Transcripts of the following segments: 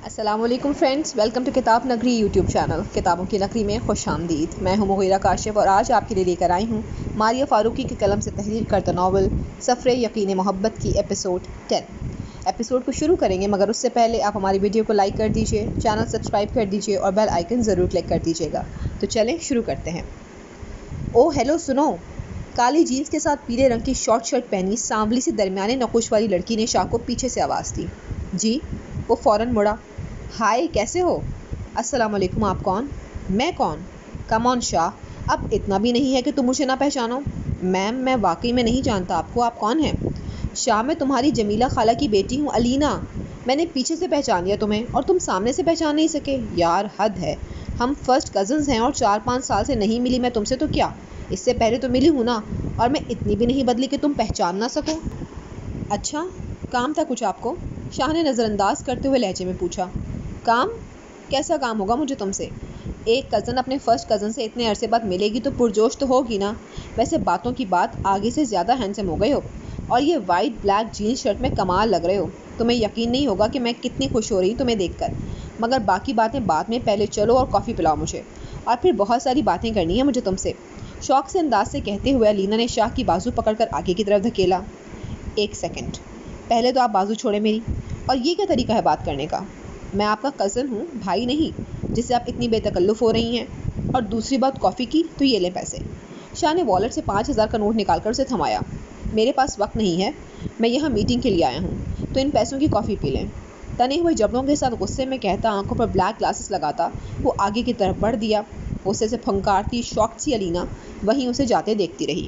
السلام علیکم friends, welcome to کتاب نگری یوٹیوب چینل۔ کتابوں کی نگری میں خوش آمدید۔ میں ہوں مغیرہ کاشف اور آج آپ کے لیے لے کر آئی ہوں ماریہ فاروقی کے قلم سے تحریر کردہ ناول سفر یقین محبت کی ایپیسوڈ 10۔ ایپیسوڈ کو شروع کریں گے مگر اس سے پہلے آپ ہماری ویڈیو کو لائک کر دیجئے، چینل سبسکرائب کر دیجئے اور بیل آئیکن ضرور کلک کر دیجئے گا۔ تو چلیں شروع کرتے ہیں۔ او ہیلو، سنو! کالی جینس کے ساتھ پیلے رنگ کی شارٹ شرٹ پہنی سانولی سی درمیانے نقوش والی لڑکی نے شاہ کو پیچھے سے آواز دی۔ جی؟ وہ فوراً مڑا۔ ہائے، کیسے ہو؟ السلام علیکم، آپ کون؟ میں کون؟ کم آن شاہ، اب اتنا بھی نہیں ہے کہ تم مجھے نہ پہچانو۔ میم، میں واقعی میں نہیں جانتا آپ کو، آپ کون ہیں؟ شاہ، میں تمہاری جمیلہ خالہ کی بیٹی ہوں، علینا۔ میں نے پیچھے سے پہچان لیا تمہیں اور تم سامنے سے پہچان نہیں سکے؟ یار حد ہے، ہم فرسٹ کزنز ہیں اور 4-5 سال سے نہیں ملی میں تم سے، تو کیا اس سے پہلے تو ملی ہوں نا، اور میں اتنی بھی نہیں بدلی کہ تم پہچان نہ سکو۔ اچھا، کام تھا کچھ آپ کو؟ شاہ نے نظر انداز کرتے ہوئے لہجے میں پوچھا۔ کام؟ کیسا کام ہوگا مجھے تم سے؟ ایک کزن اپنے فرسٹ کزن سے اتنے عرصے بعد ملے گی تو پرجوش تو ہوگی نا۔ ویسے باتوں کی بات، آگے سے زیادہ ہینڈسم ہو گئے ہو، اور یہ وائٹ بلیک جینس شرٹ میں کمال لگ رہے ہو۔ تمہیں یقین نہیں ہوگا کہ میں کتنی خوش ہو رہی ہوں تمہیں دیکھ کر، مگر باقی باتیں بعد میں، پہلے چلو اور کافی پلاؤ مجھے، اور پھر بہت ساری باتیں کرنی ہیں مجھے تم سے، شوق سے انداز سے کہتے ہوئے علینا نے شاہ کی بازو پکڑ کر آگے کی طرف دھکیلا۔ ایک سیکنڈ، پہلے تو آپ بازو چھوڑیں میری، اور یہ کیا طریقہ ہے بات کرنے کا؟ میں آپ کا کزن ہوں، بھائی نہیں، جس سے آپ اتنی بے تکلف ہو رہی ہیں۔ اور دوسری بات کافی کی، تو یہ لیں پیسے۔ شاہ نے والیٹ سے 5000 کا نوٹ نکال کر اسے تھمایا۔ میرے پاس وقت نہیں ہے، میں یہاں میٹنگ کے لیے آیا ہوں، تو ان پیسوں کی کافی پی لیں۔ تنے ہوئے جبڑوں کے ساتھ غصے میں کہتا، آنکھوں پر بلیک گلاسز لگاتا، وہ آگے کی طرف بڑھ دیا۔ غصے سے پھنکارتی شاکڈ سی علینا وہیں اسے جاتے دیکھتی رہی۔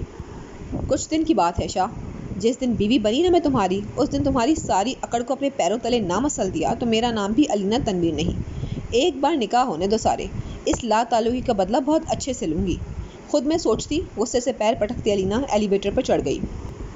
کچھ دن کی بات ہے شاہ، جس دن بیوی بنی نا میں تمہاری، اس دن تمہاری ساری اکڑ کو اپنے پیروں تلے نہ مسل دیا تو میرا نام بھی علینا تنویر نہیں۔ ایک بار نکاح ہونے دو سارے، اس لا تعلقی کا بدلہ بہت اچھے سے لوں گی۔ خود میں سوچتی، غصے سے پیر پٹکتی علینا ایلیویٹر پر چڑھ گئی۔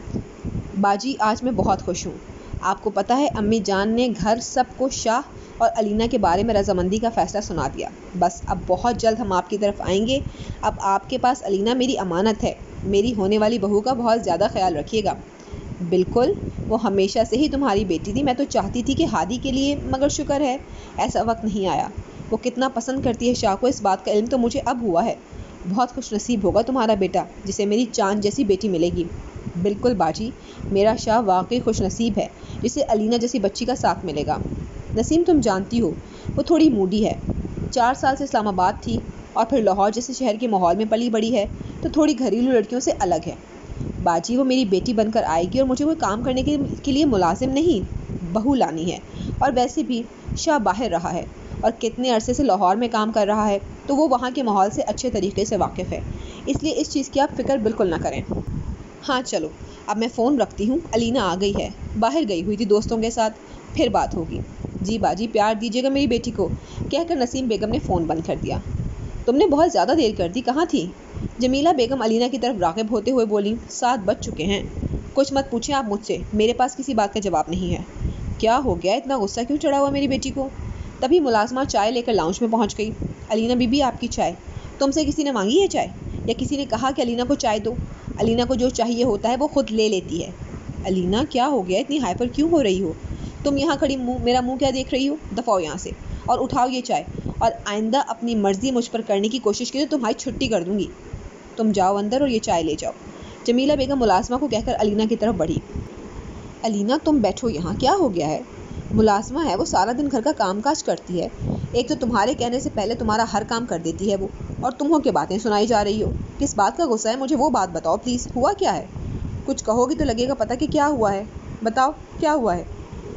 باجی، آج میں بہت خوش ہوں۔ آپ کو پتہ ہے امی جان نے گھر سب کو شاہ اور علینا کے بارے میں رضامندی کا فیصلہ سنا دیا۔ بس اب بہت جلد ہم آپ کی طرف آئیں گے۔ اب آپ کے پاس علینا میری امانت ہے، میری ہونے والی بہو کا بہت زیادہ خیال رکھیے گا۔ بالکل، وہ ہمیشہ سے ہی تمہاری بیٹی تھی، میں تو چاہتی تھی کہ ہادی کے لیے، مگر شکر ہے ایسا وقت نہیں آیا۔ وہ کتنا پسند کرتی ہے شاہ کو، اس بات کا علم تو مجھے اب ہوا ہے۔ بہت خوش نصیب ہوگا تمہارا بیٹا جسے میری چاند جیسی بیٹی ملے گی۔ بالکل باجی، میرا شاہ واقعی خوش نصیب ہے جسے علینا جیسی بچی کا ساتھ ملے گا۔ نسیم، تم جانتی ہو وہ تھوڑی موڈی ہے، 4 سال سے اسلام آباد تھی اور پھر لاہور جیسے شہر کے ماحول میں پلی بڑی ہے، تو تھوڑی گھریلو لڑکیوں سے الگ ہے۔ باجی، وہ میری بیٹی بن کر آئے گی اور مجھے کوئی کام کرنے کے لیے ملازم نہیں، بہو لانی ہے۔ اور ویسے بھی شاہ باہر رہا ہے اور کتنے عرصے سے لاہور میں کام کر رہا ہے، تو وہ وہاں کے ماحول سے اچھے طریقے سے واقف ہے، اس لیے اس چیز کی آپ فکر بالکل نہ کریں۔ ہاں چلو، اب میں فون رکھتی ہوں، علینا آ گئی ہے، باہر گئی ہوئی تھی دوستوں کے ساتھ، پھر بات ہوگی۔ جی باجی، پیار دیجیے گا میری بیٹی کو، کہہ کر نسیم بیگم نے فون بند کر دیا۔ تم نے بہت زیادہ دیر کر دی، کہاں تھی؟ جمیلہ بیگم علینا کی طرف راغب ہوتے ہوئے بولی، 7 بج چکے ہیں۔ کچھ مت پوچھیں آپ مجھ سے، میرے پاس کسی بات کا جواب نہیں ہے۔ کیا ہو گیا، اتنا غصہ کیوں چڑھا ہوا میری بیٹی کو؟ تبھی ملازمہ چائے لے کر لاؤنج میں پہنچ گئی۔ علینا بی بی، آپ کی چائے۔ تم سے کسی نے مانگی ہے چائے، یا کسی نے کہا کہ علینا کو چائے دو؟ علینا کو جو چاہیے ہوتا ہے وہ خود لے لیتی ہے۔ علینا، کیا ہو گیا، اتنی ہائپر کیوں ہو رہی ہو؟ تم یہاں کھڑی میرا منہ کیا دیکھ رہی ہو؟ دفعہ ہو یہاں سے اور اٹھاؤ یہ چائے، اور آئندہ اپنی مرضی مجھ پر کرنے کی کوشش کی تو تمہاری چھٹی کر دوں گی۔ تم جاؤ اندر اور یہ چائے لے جاؤ۔ جمیلہ بیگم ملازمہ کو کہہ کر علینا کی طرف بڑھی۔ علینا، تم بیٹھو یہاں، کیا ہو گیا ہے؟ ملازمہ ہے وہ، سارا دن گھر کا کام کاج کرتی ہے، ایک تو تمہارے کہنے سے پہلے تمہارا ہر کام کر دیتی ہے وہ، اور تم ہو کے باتیں سنائی جا رہی ہو۔ کس بات کا غصہ ہے، مجھے وہ بات بتاؤ پلیز، ہوا کیا ہے؟ کچھ کہو گی تو لگے گا پتہ کہ کیا ہوا ہے، بتاؤ کیا ہوا ہے؟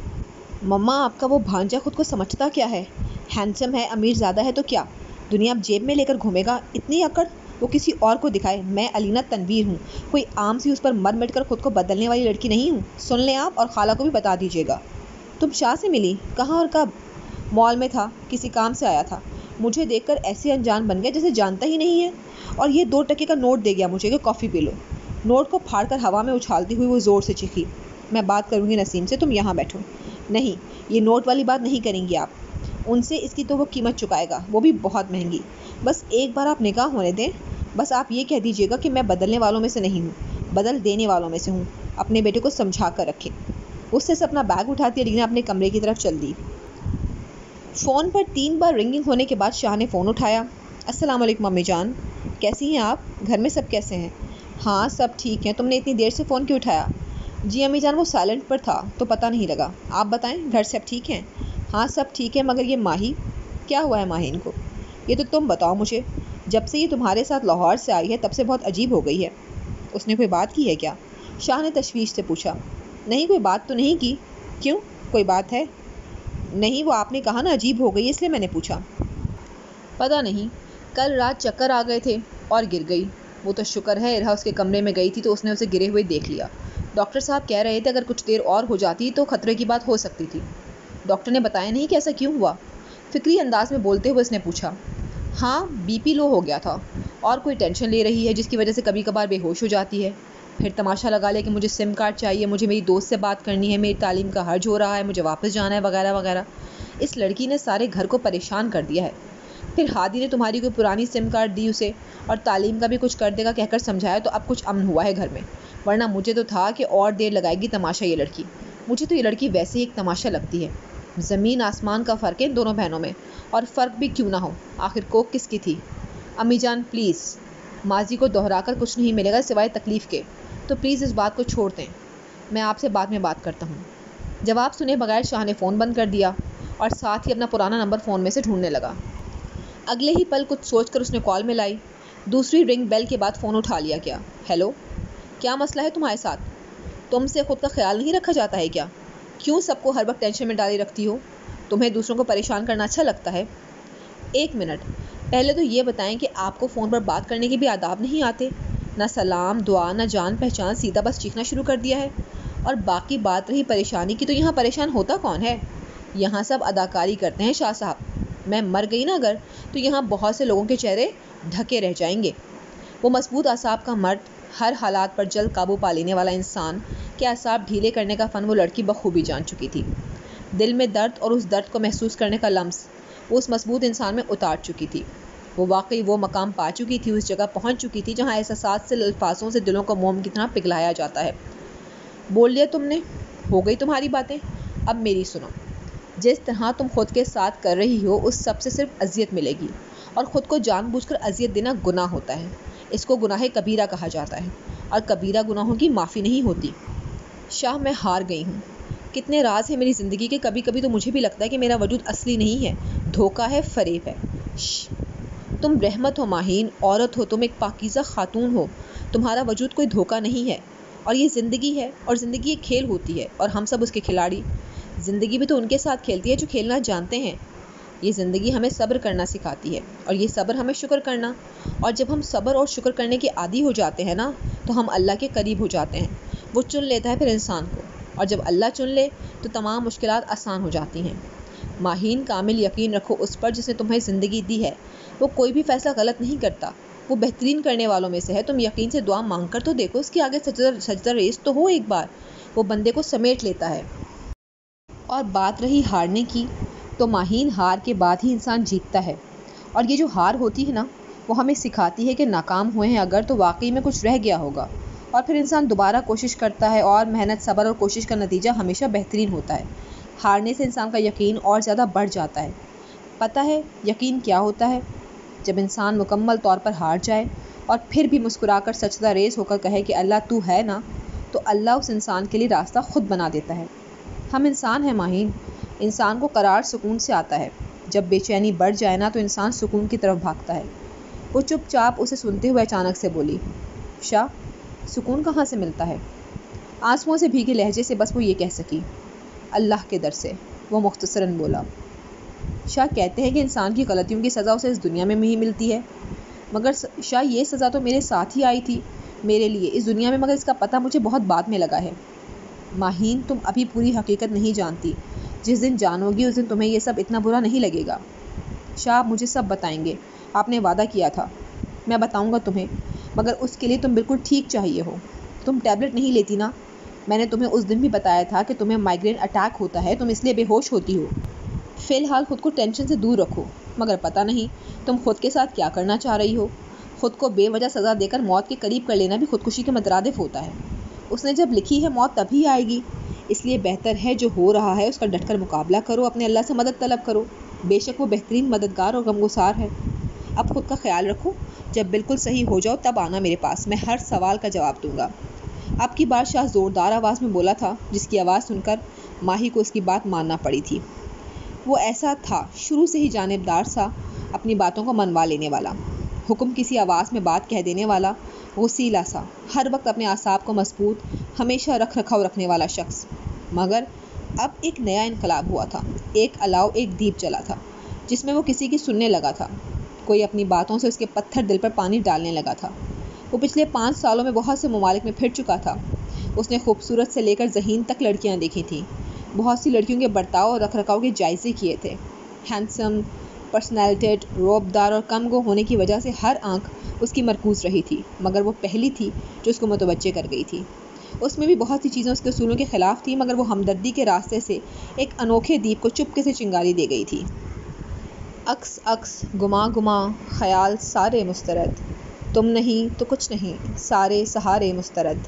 مما، آپ کا وہ بھانجا خود کو سمجھتا کیا ہے؟ ہینڈسم ہے، امیر زادہ ہے، تو کیا دنیا جیب میں لے کر گھومے گا؟ اتنی اکڑ وہ کسی اور کو دکھائے۔ میں علینا تنویر ہوں، کوئی عام سی اس پر مر مٹ کر خود کو بدلنے والی لڑکی نہیں ہوں۔ سن لیں آپ، اور خالہ کو بھی بتا دیجیے گا۔ تم شاہ سے ملی؟ کہاں اور کب؟ مال میں تھا، کسی کام سے آیا تھا، مجھے دیکھ کر ایسے انجان بن گیا جیسے جانتا ہی نہیں ہے، اور یہ 2 ٹکے کا نوٹ دے گیا مجھے کہ کافی پی لو۔ نوٹ کو پھاڑ کر ہوا میں اچھالتی ہوئی وہ زور سے چیخی، میں بات کروں گی نسیم سے، تم یہاں بیٹھو۔ نہیں، یہ نوٹ والی بات نہیں کریں گی آپ، ان سے اس کی تو وہ قیمت چکائے گا، وہ بھی بہت مہنگی۔ بس ایک بار آپ نکاح ہونے دیں، بس آپ یہ کہہ دیجیے گا کہ میں بدلنے والوں میں سے نہیں ہوں، بدل دینے والوں میں سے ہوں۔ اپنے بیٹے کو سمجھا کر رکھے۔ غصے سے اپنا بیگ اٹھاتی علینا اپنے کمرے کی طرف چل دی۔ फ़ोन पर 3 बार रिंगिंग होने के बाद शाह ने फ़ोन उठाया। अस्सलाम वालेकुम अम्मी जान, कैसी हैं आप? घर में सब कैसे हैं? हाँ सब ठीक हैं। तुमने इतनी देर से फ़ोन क्यों उठाया? जी अम्मी जान, वो साइलेंट पर था तो पता नहीं लगा। आप बताएं, घर सब ठीक हैं? हाँ सब ठीक है, मगर ये माही, क्या हुआ है माहीन को? ये तो तुम बताओ मुझे। जब से ये तुम्हारे साथ लाहौर से आई है तब से बहुत अजीब हो गई है। उसने कोई बात की है क्या? शाह ने तशवीश से पूछा। नहीं, कोई बात तो नहीं की। क्यों, कोई बात है? नहीं, वो आपने कहा ना अजीब हो गई, इसलिए मैंने पूछा। पता नहीं, कल रात चक्कर आ गए थे और गिर गई। वो तो शुक्र है इरहा उसके कमरे में गई थी तो उसने उसे गिरे हुए देख लिया। डॉक्टर साहब कह रहे थे अगर कुछ देर और हो जाती तो खतरे की बात हो सकती थी। डॉक्टर ने बताया नहीं कि ऐसा क्यों हुआ? फिक्री अंदाज में बोलते हुए उसने पूछा। हाँ, बीपी लो हो गया था और कोई टेंशन ले रही है जिसकी वजह से कभी कभार बेहोश हो जाती है। फिर तमाशा लगा ले कि मुझे सिम कार्ड चाहिए, मुझे मेरी दोस्त से बात करनी है, मेरी तालीम का हर्ज हो रहा है, मुझे वापस जाना है, वगैरह वगैरह। इस लड़की ने सारे घर को परेशान कर दिया है। फिर हादी ने तुम्हारी कोई पुरानी सिम कार्ड दी उसे और तालीम का भी कुछ कर देगा कहकर समझाया, तो अब कुछ अमन हुआ है घर में। वरना मुझे तो था कि और देर लगाएगी तमाशा ये लड़की। मुझे तो ये लड़की वैसे ही एक तमाशा लगती है। ज़मीन आसमान का फ़र्क है इन दोनों बहनों में, और फ़र्क भी क्यों ना हो, आखिर कोख किसकी थी? अम्मी जान प्लीज़, माजी को दोहराकर कुछ नहीं मिलेगा सिवाय तकलीफ़ के, तो प्लीज़ इस बात को छोड़ दें। मैं आपसे बाद में बात करता हूँ। जवाब सुने बगैर शाह ने फ़ोन बंद कर दिया और साथ ही अपना पुराना नंबर फ़ोन में से ढूंढने लगा। अगले ही पल कुछ सोचकर उसने कॉल मिलाई। दूसरी रिंग बेल के बाद फ़ोन उठा लिया। क्या? हेलो, क्या मसला है तुम्हारे साथ? तुमसे खुद का ख्याल नहीं रखा जाता है क्या? क्यों सबको हर वक्त टेंशन में डाली रखती हो? तुम्हें दूसरों को परेशान करना अच्छा लगता है? एक मिनट, पहले तो ये बताएं कि आपको फ़ोन पर बात करने के भी आदाब नहीं आते? ना सलाम दुआ, ना जान पहचान, सीधा बस चीखना शुरू कर दिया है। और बाकी बात रही परेशानी की, तो यहाँ परेशान होता कौन है? यहाँ सब अदाकारी करते हैं शाह साहब। मैं मर गई ना अगर, तो यहाँ बहुत से लोगों के चेहरे ढके रह जाएंगे। वो मजबूत असाब का मर्द, हर हालात पर जल्द काबू पा लेने वाला इंसान के असाब ढीले करने का फ़न वो लड़की बखूबी जान चुकी थी। दिल में दर्द और उस दर्द को महसूस करने का लम्स वो उस मजबूत इंसान में उतार चुकी थी। वो वाकई वो मकाम पा चुकी थी, उस जगह पहुंच चुकी थी जहां एहसास से अल्फाजों से दिलों को मोम की तरह पिघलाया जाता है। बोल लिया तुमने, हो गई तुम्हारी बातें। अब मेरी सुनो। जिस तरह तुम खुद के साथ कर रही हो उस सबसे सिर्फ अजियत मिलेगी, और ख़ुद को जानबूझकर अजियत देना गुनाह होता है। इसको गुनाह कबीरा कहा जाता है, और कबीरा गुनाहों की माफ़ी नहीं होती। शाह, मैं हार गई हूँ। कितने राज हैं मेरी ज़िंदगी के। कभी कभी तो मुझे भी लगता है कि मेरा वजूद असली नहीं है, धोखा है, फ़रेब है। तुम रहमत हो माहीन, औरत हो, तुम एक पाकीज़ा खातून हो। तुम्हारा वजूद कोई धोखा नहीं है, और ये ज़िंदगी है, और ज़िंदगी एक खेल होती है, और हम सब उसके खिलाड़ी। ज़िंदगी भी तो उनके साथ खेलती है जो खेलना जानते हैं। ये ज़िंदगी हमें सब्र करना सिखाती है, और ये सब्र हमें शुक्र करना। और जब हम सब्र और शुक्र करने के आदी हो जाते हैं ना, तो हम अल्लाह के करीब हो जाते हैं। वो चुन लेता है फिर इंसान को, और जब अल्लाह चुन ले तो तमाम मुश्किलात आसान हो जाती हैं। माहीन, कामिल यकीन रखो उस पर जिसने तुम्हें ज़िंदगी दी है। वो कोई भी फ़ैसला गलत नहीं करता, वो बेहतरीन करने वालों में से है। तुम यकीन से दुआ मांग कर तो देखो, उसके आगे सजदा रेस तो हो एक बार। वो बंदे को समेट लेता है। और बात रही हारने की, तो माहीन, हार के बाद ही इंसान जीतता है। और ये जो हार होती है ना, वो हमें सिखाती है कि नाकाम हुए हैं अगर, तो वाकई में कुछ रह गया होगा, और फिर इंसान दोबारा कोशिश करता है, और मेहनत, सब्र और कोशिश का नतीजा हमेशा बेहतरीन होता है। हारने से इंसान का यकीन और ज़्यादा बढ़ जाता है। पता है यकीन क्या होता है? जब इंसान मुकम्मल तौर पर हार जाए और फिर भी मुस्कुराकर सजदा रेज़ होकर कहे कि अल्लाह तू है ना, तो अल्लाह उस इंसान के लिए रास्ता खुद बना देता है। हम इंसान हैं माहीन, इंसान को करार सुकून से आता है। जब बेचैनी बढ़ जाए ना, तो इंसान सुकून की तरफ भागता है। वो चुपचाप उसे सुनते हुए अचानक से बोली, शाह, सुकून कहाँ से मिलता है? आंसुओं से भीगे लहजे से बस वो ये कह सकी, अल्लाह के दर से। वो मुख्तसरन बोला। शाह, कहते हैं कि इंसान की गलतियों की सज़ा उसे इस दुनिया में ही मिलती है। मगर शाह, ये सज़ा तो मेरे साथ ही आई थी मेरे लिए इस दुनिया में, मगर इसका पता मुझे बहुत बाद में लगा है। माहीन, तुम अभी पूरी हकीकत नहीं जानती। जिस दिन जानोगी उस दिन तुम्हें ये सब इतना बुरा नहीं लगेगा। शाह, आप मुझे सब बताएंगे, आपने वादा किया था। मैं बताऊंगा तुम्हें, मगर उसके लिए तुम बिल्कुल ठीक चाहिए हो। तुम टैबलेट नहीं लेती ना? मैंने तुम्हें उस दिन भी बताया था कि तुम्हें माइग्रेन अटैक होता है, तुम इसलिए बेहोश होती हो। फ़िलहाल खुद को टेंशन से दूर रखो। मगर पता नहीं तुम खुद के साथ क्या करना चाह रही हो। खुद को बेवजह सज़ा देकर मौत के करीब कर लेना भी खुदकुशी के मतरादिफ होता है। उसने जब लिखी है मौत तभी आएगी, इसलिए बेहतर है जो हो रहा है उसका डटकर मुकाबला करो, अपने अल्लाह से मदद तलब करो। بے شک وہ بہترین مددگار اور غمگسار ہے۔ اب خود کا خیال رکھو، جب بالکل صحیح ہو جاؤ تب آنا میرے پاس، میں ہر سوال کا جواب دوں گا۔ اب کی بار شاہ زوردار آواز میں بولا تھا، جس کی آواز سن کر ماہی کو اس کی بات ماننا پڑی تھی۔ وہ ایسا تھا، شروع سے ہی جانبدار سا، اپنی باتوں کو منوا لینے والا، حکم کسی آواز میں بات کہہ دینے والا، غسیلا سا، ہر وقت اپنے اعصاب کو مضبوط، ہمیشہ رکھ رکھاؤ رکھنے والا شخص۔ مگر اب ایک نیا انقلاب ہوا تھا، ایک دیپ جلا تھا، جس میں وہ کسی کی سننے لگا تھا۔ کوئی اپنی باتوں سے اس کے پتھر دل پر پانی ڈالنے لگا تھا۔ وہ پچھلے 5 سالوں میں بہت سے ممالک میں پھر چکا تھا۔ اس نے خوبصورت سے لے کر ذہین تک لڑکیاں دیکھی تھیں، بہت سی لڑکیوں کے برتاؤ اور رکھ رکھاؤ کے جائزے کیے تھے۔ ہینڈسم، پرسنالٹیڈ، روبدار اور کم گو ہونے کی وجہ سے ہر آنکھ اس کی مرکوز رہی تھی، مگر وہ پہلی تھی جو اس کو متوجہ کر گئی تھی۔ اس میں بھی بہت سی چیزیں اس کے اصولوں کے خلاف تھیں، مگر وہ ہمدردی کے راستے سے ایک انوکھے دیپ کو چپکے سے چنگاری دے گئی تھی۔ عکس عکس، گما گما، خیال سارے مسترد، تم نہیں تو کچھ نہیں، سارے سہارے مسترد۔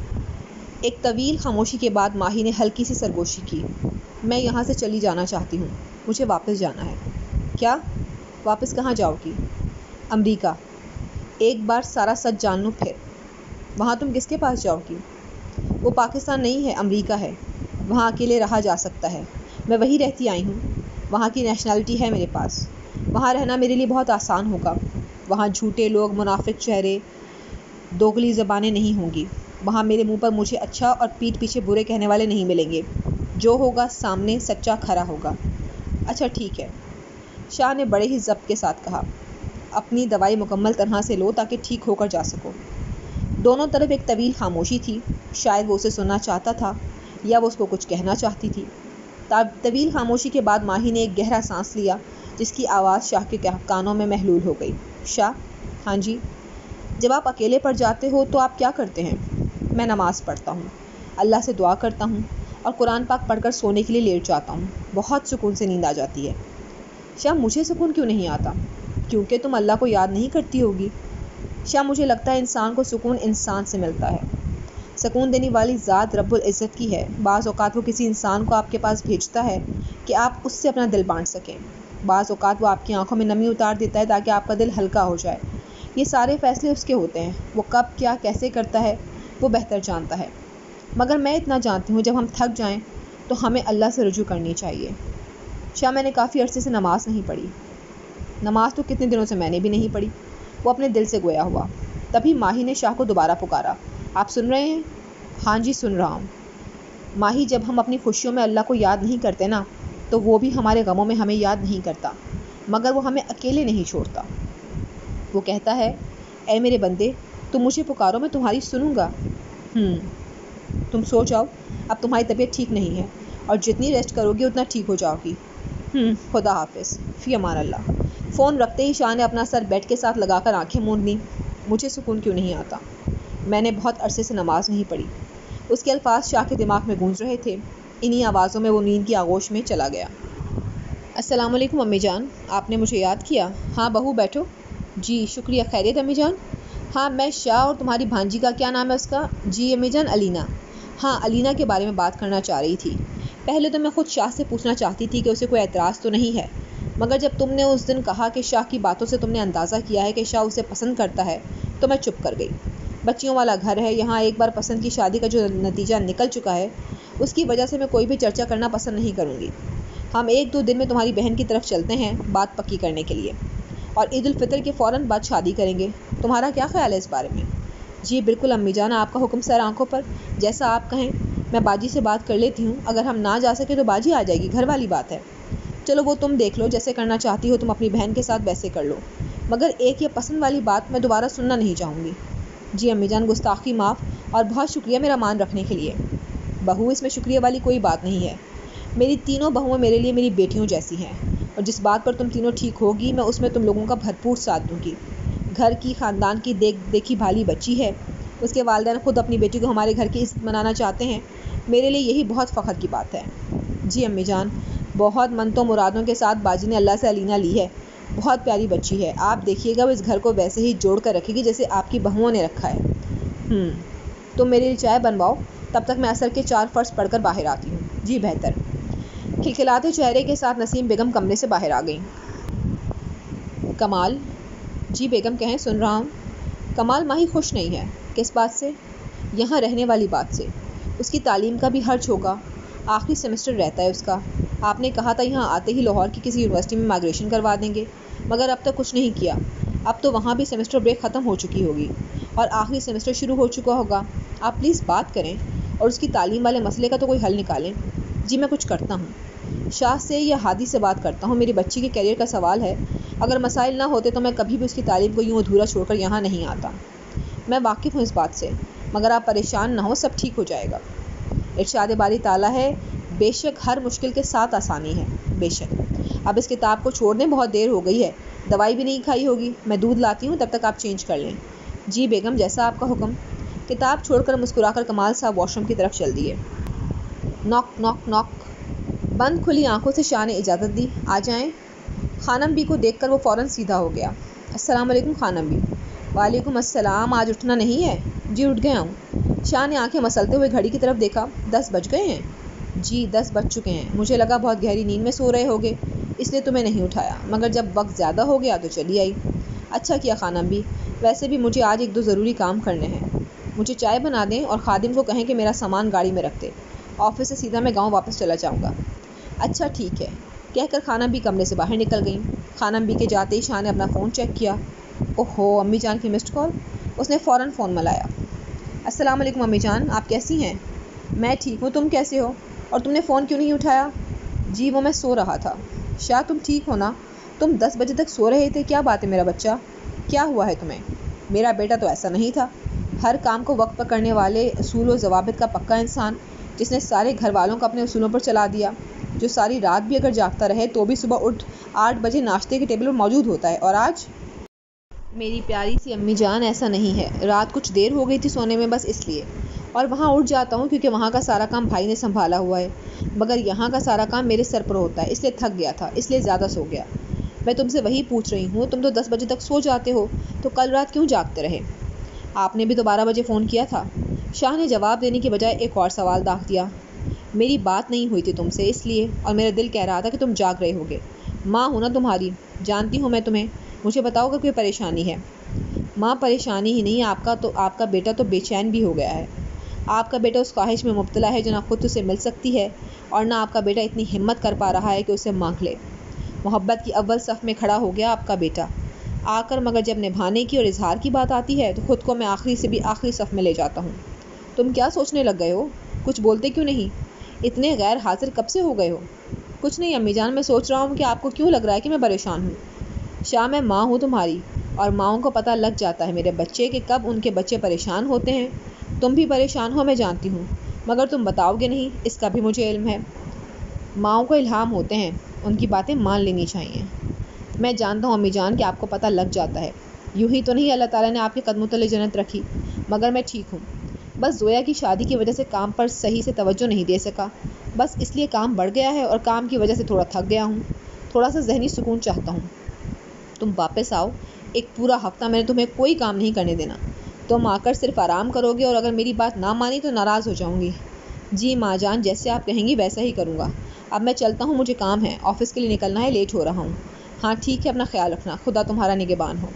ایک طویل خاموشی کے بعد ماہی نے ہلکی سی سرگوشی کی۔ میں یہاں سے چلی جانا چاہتی ہوں، مجھے واپس جانا ہے۔ کیا؟ واپس کہاں جاؤ گی؟ امریکہ۔ ایک بار سارا سچ جان لوں پھر۔ وہاں تم کس کے پاس جاؤ گی؟ وہ پاکستان نہیں ہے، امریکہ ہے، وہاں اکیلے رہا جا سکتا ہے۔ میں وہی رہتی آئی ہوں، وہاں کی نیشنلٹی ہے میرے پاس، وہاں رہنا میرے لیے بہت آسان ہوگا۔ وہاں جھوٹے لوگ، منافق چہرے، دوگلی زبانیں نہیں ہوں گی۔ وہاں میرے منہ پر مجھے اچھا اور پیٹھ پیچھے برے کہنے والے نہیں ملیں گے۔ جو ہوگا سامنے سچا کھرا ہوگا۔ اچھا ٹھیک ہے، شاہ نے بڑے ہی ضبط کے ساتھ کہا۔ اپنی دوائی مکمل طرح سے لو تاکہ ٹھیک ہو کر جا سکو۔ دونوں طرف ایک طویل خاموشی تھی، شاید وہ اسے سننا چاہتا تھا یا وہ اس کو کچھ کہنا چاہتی تھی۔ طویل خاموشی کے بعد ماہی نے ایک گہرا سانس لیا، جس کی آواز شاہ کے کانوں میں محلول ہو گئی۔ شاہ؟ ہاں جی؟ جب آپ اکیلے پڑ جاتے ہو تو آپ کیا کرتے ہیں؟ میں نماز پڑھتا ہوں، اللہ سے دعا کرتا ہوں اور قرآن پاک پڑھ کر سونے کے لیے لیٹ جاتا ہوں، بہت سکون سے نیند آ جاتی ہے۔ شاہ مجھے سکون کیوں نہیں آتا؟ کیونکہ تم اللہ کو یاد نہیں کرتی ہوگی۔ شاہ مجھے لگتا ہے انسان کو سکون انسان سے ملتا ہے، سکون دینے والی ذات رب العزت کی ہے۔ بعض اوقات وہ کسی انسان کو آپ کے پاس بھیجتا ہے کہ آپ اس سے اپنا دل بانٹ سکیں، بعض اوقات وہ آپ کی آنکھوں میں نمی اتار دیتا ہے تاکہ آپ کا دل ہلکا ہو جائے۔ یہ سارے فیصلے اس کے ہوتے ہیں، وہ کب کیا کیسے کرتا ہے وہ بہتر جانتا ہے، مگر میں اتنا جانتی ہوں جب ہم تھک جائیں تو ہمیں اللہ سے رجوع کرنی چاہیے۔ شاہ میں نے کافی عرصے سے نماز نہیں پڑھی۔ نماز تو کتنے دنوں سے میں نے بھی نہیں پڑھی، وہ اپنے دل سے گویا ہوا۔ تبھی ماہی نے شاہ کو دوبارہ پکارا۔ آپ سن رہے ہیں؟ ہاں جی سن رہا ہوں۔ ماہی، جب ہم اپنی خوشیوں میں اللہ کو یاد نہیں کرتے نا، تو وہ بھی ہمارے غموں میں ہمیں یاد نہیں کرتا، مگر وہ ہمیں اکیلے نہیں چھوڑتا۔ وہ کہتا ہے، اے میرے بندے، تم مجھے پکارو، میں تمہاری سنوں گا۔ تم سو جاؤ، اب تمہاری طبیعت ٹھیک نہیں ہے، اور جتنی ریسٹ کرو گی اتنا ٹھیک ہو جاؤ گی۔ خدا حافظ، فی امان اللہ۔ فون رکھتے ہی شاہ نے اپنا سر بیڈ کے ساتھ لگا کر آنکھیں موند لیں۔ مجھے سکون کیوں نہیں آتا؟ میں نے بہت عرصے سے نماز نہیں پڑھی۔ اس کے الفاظ شاہ کے دماغ میں گونج رہے تھے، انہی آوازوں میں وہ نیند کی آغوش میں چلا گیا۔ السلام علیکم امی جان، آپ نے مجھے یاد کیا؟ ہاں بہو بیٹھو۔ جی شکریہ، خیریت امی جان؟ ہاں میں شاہ اور تمہاری بھانجی کا کیا نام ہے اس کا؟ جی امی جان علینا۔ ہاں علینا کے بارے میں بات کرنا چاہ رہی تھی۔ پہلے تو میں خود شاہ سے پوچھنا چاہتی تھی کہ اسے کوئی اعتراض تو نہیں ہے، مگر جب تم نے اس دن کہا کہ شاہ کی باتوں سے تم نے اندازہ کیا ہے کہ شاہ اسے پسند کرتا ہے تو میں چپ کر گئی۔ بچیوں والا گھر ہے، یہاں ایک بار پسند کی شادی کا جو نتیجہ نکل چکا ہے اس کی وجہ سے میں کوئی بھی چرچا کرنا پسند نہیں کروں گی۔ ہم 1-2 دن میں تمہاری بہن کی طرف چلتے ہیں بات پکی کرنے کے لیے، اور عید الفطر کے فوراً بعد شادی کریں گے۔ تمہارا کیا خیال ہے اس بارے میں؟ جی بالکل امی جان، آپ کا حکم سر آنکھوں پر، جیسا آپ کہیں۔ میں باجی سے بات کر لیتی ہوں، اگر ہم نہ جا سکے تو باجی آ جائے گی، گھر والی بات ہے۔ چلو وہ تم دیکھ لو، جیسے کرنا چاہتی ہو تم اپنی بہن کے ساتھ ویسے کر لو، مگر ایک یہ پسند والی بات میں دوبارہ سننا نہیں چاہوں گی۔ جی امی جان، گستاخی معاف، اور بہت شکریہ میرا مان رکھنے کے لیے۔ بہو اس میں شکریہ والی کوئی بات نہیں ہے، میری تینوں بہویں میرے لیے میری بیٹیوں جیسی ہیں، اور جس بات پر تم تینوں ٹھیک ہوگی میں اس میں تم لوگوں کا بھرپور ساتھ دوں گی۔ گھر کی، خاندان کی دیکھی بھالی بچی ہے، اس کے والدین خود اپنی بیٹی کو ہمارے گھر کی عزت منانا چاہتے ہیں، میرے لیے یہی بہت فخر کی بات ہے۔ جی امی جان، بہت منتوں مرادوں کے ساتھ باجی نے اللہ سے علینا لی ہے، بہت پیاری بچی ہے، آپ دیکھیے گا وہ اس گھر کو ویسے ہی جوڑ کر رکھے گی جیسے آپ کی بہوؤں نے رکھا ہے۔ تم میرے لیے چائے بنواؤ، تب تک میں عصر کے 4 فرض پڑھ کر باہر آتی ہوں۔ جی بہتر۔ کھلکھلاتے چہرے کے ساتھ نسیم بیگم کمرے سے باہر آ گئیں۔ کمال؟ جی بیگم کہیں، سن رہا ہوں۔ کمال ماہی خوش نہیں ہے۔ کس بات سے؟ یہاں رہنے والی بات سے۔ اس کی تعلیم کا بھی حرج ہوگا، آخری سیمسٹر رہتا ہے اس کا۔ آپ نے کہا تھا یہاں آتے ہی لاہور کی کسی یونیورسٹی میں مائگریشن کروا دیں گے، مگر اب تک کچھ نہیں کیا۔ اب تو وہاں بھی سیمسٹر بریک ختم ہو چکی ہوگی اور آخری سیمسٹر شروع ہو چکا ہوگا۔ آپ پلیز بات کریں اور اس کی تعلیم والے مسئلے کا تو کوئی حل نکالیں۔ جی میں کچھ کرتا ہوں، شاہ سے یا ہادی سے بات کرتا ہوں۔ میری بچی کے کیریئر کا سوال ہے، اگر مسائل نہ ہوتے تو میں کبھی بھی اس کی تعلیم کو یوں ادھورا چھوڑ کر یہاں نہیں آتا۔ میں واقف ہوں اس بات سے، مگر آپ پریشان نہ ہو، سب ٹھیک ہو جائے گا۔ ارشاد باری تعالیٰ ہے، بے شک ہر مشکل کے ساتھ آسانی ہے۔ بے شک۔ اب اس کتاب کو چھوڑنے بہت دیر ہو گئی ہے، دوائی بھی نہیں کھائی ہوگی، میں دودھ لاتی ہوں، تب تک آپ چینج کر لیں۔ جی بیگم، جیسا آپ کا حکم۔ کتاب چھوڑ کر مسکرا کر کمال صاحب واش روم کی طرف چل دیے۔ ناک ناک ناک۔ بند کھلی آنکھوں سے شاہ نے اجازت دی، آ جائیں۔ خانم بی کو دیکھ کر وہ فوراً سیدھا ہو گیا۔ السلام علیکم خانم بی۔ وعلیکم السلام، آج اٹھنا نہیں ہے؟ جی اٹھ گیا ہوں۔ شاہ نے آنکھیں مسلتے ہوئے گھڑی کی طرف دیکھا، 10 بج گئے ہیں؟ جی 10 بج چکے ہیں، مجھے لگا بہت گہری نیند میں سو رہے ہوگے، اس لیے تمہیں نہیں اٹھایا، مگر جب وقت زیادہ ہو گیا تو چلی آئی۔ اچھا کیا خانم بی، ویسے بھی مجھے آج 1-2 ضروری کام کرنے ہیں۔ مجھے چائے بنا دیں اور خادم کو کہیں کہ میرا سامان گاڑی میں رکھ دے، آفس سے سیدھا میں گاؤں واپس چلا جاؤں گا۔ اچھا ٹھیک ہے، کہہ کر خانم بی کمرے سے باہر نکل گئیں۔ خانم بی کے جاتے ہی شاہ نے اپنا فون چیک کیا۔ اوہو، امی جان کی مسڈ کال۔ اس نے فوراً فون ملایا۔ السلام علیکم امی جان، آپ کیسی ہیں؟ میں ٹھیک ہوں، تم کیسے ہو؟ اور تم نے فون کیوں نہیں اٹھایا؟ جی وہ میں سو رہا تھا۔ شاہ تم ٹھیک ہو نا؟ تم 10 بجے تک سو رہے تھے، کیا بات ہے میرا بچہ؟ کیا ہوا ہے تمہیں؟ میرا بیٹا تو ایسا نہیں تھا، ہر کام کو وقت پر کرنے والے، اصول و ضوابط کا پکا انسان، جس نے سارے گھر والوں کو اپنے اصولوں پر چلا دیا، جو ساری رات بھی اگر جاگتا رہے تو بھی صبح اٹھ 8 بجے ناشتے کے ٹیبل پر موجود ہوتا ہے۔ اور آج؟ میری پیاری سی امی جان، ایسا نہیں ہے، رات کچھ دیر ہو گئی تھی سونے میں، بس اس لیے۔ اور وہاں اٹھ جاتا ہوں کیونکہ وہاں کا سارا کام بھائی نے سنبھالا ہوا ہے، مگر یہاں کا سارا کام میرے سر پر ہوتا ہے، اس لیے تھک گیا تھا، اس لیے زیادہ سو گیا۔ میں تم سے وہی پوچھ رہی ہوں، تم تو 10 بجے تک سو جاتے ہو، تو کل رات کیوں جاگتے رہے؟ آپ نے بھی تو 12 بجے فون کیا تھا۔ شاہ نے جواب دینے کی بجائے ایک اور سوال داغ دیا۔ میری بات نہیں ہوئی تھی تم سے، اس لیے، اور میرا دل کہہ رہا تھا کہ تم جاگ رہے ہوگے۔ ماں ہوں نا تمہاری، جانتی ہوں میں تمہیں، مجھے بتاؤ اگر کوئی پریشانی ہے۔ ماں پریشانی ہی نہیں، آپ کا بیٹا تو بے چین بھی ہو گیا ہے۔ آپ کا بیٹا اس خواہش میں مبتلا ہے جو نہ خود اسے مل سکتی ہے، اور نہ آپ کا بیٹا اتنی ہمت کر پا رہا ہے کہ اسے مانگ لے۔ محبت کی اول صف میں کھڑا ہو گیا آپ کا بیٹا آ کر، مگر جب نبھانے کی اور اظہار کی بات آتی ہے تو خود کو میں آخری سے بھی آخری صف میں لے جاتا ہوں۔ تم کیا سوچنے لگ گئے ہو؟ کچھ بولتے کیوں نہیں؟ اتنے غیر حاضر کب سے ہو گئے ہو؟ کچھ نہیں امی جان، میں سوچ رہا ہوں کہ آپ کو کیوں لگ رہا ہے کہ میں پریشان ہوں۔ شاہ میں ماں ہوں تمہاری، اور ماؤں کو پتہ لگ جاتا ہے میرے بچے کہ کب ان کے بچے پریشان ہوتے ہیں۔ تم بھی پریشان ہو میں جانتی ہوں، مگر تم بتاؤ گے نہیں، اس کا بھی مجھے علم ہے۔ ماؤں کو الہام ہوتے ہیں، ان کی باتیں مان لینی چاہیے۔ میں جانتا ہوں امی جان کہ آپ کو پتہ لگ جاتا ہے، یوں ہی تو نہیں اللہ تعالیٰ نے آپ کے قدموں تلے جنت رکھی، مگر میں ٹھیک ہوں۔ بس زویا کی شادی کی وجہ سے کام پر صحیح سے توجہ نہیں دے سکا، بس اس لیے کام بڑھ گیا ہے، اور کام کی وجہ سے تھوڑا تھک گیا ہوں، تھوڑا سا ذہنی سکون چاہتا ہوں۔ تم واپس آؤ، ایک پورا ہفتہ میں نے تمہیں کوئی کام نہیں کرنے دینا، تم آ کر صرف آرام کرو گے، اور اگر میری بات نہ مانی تو ناراض ہو جاؤں گی۔ جی ماں جان، جیسے آپ کہیں گی ویسا ہی کروں گا۔ اب میں چلتا ہوں، مجھے کام ہے، آفس کے لیے نکلنا ہے، لیٹ ہو رہا ہوں۔ ہاں ٹھیک ہے، اپنا خیال رکھنا، خدا تمہارا نگہبان ہو۔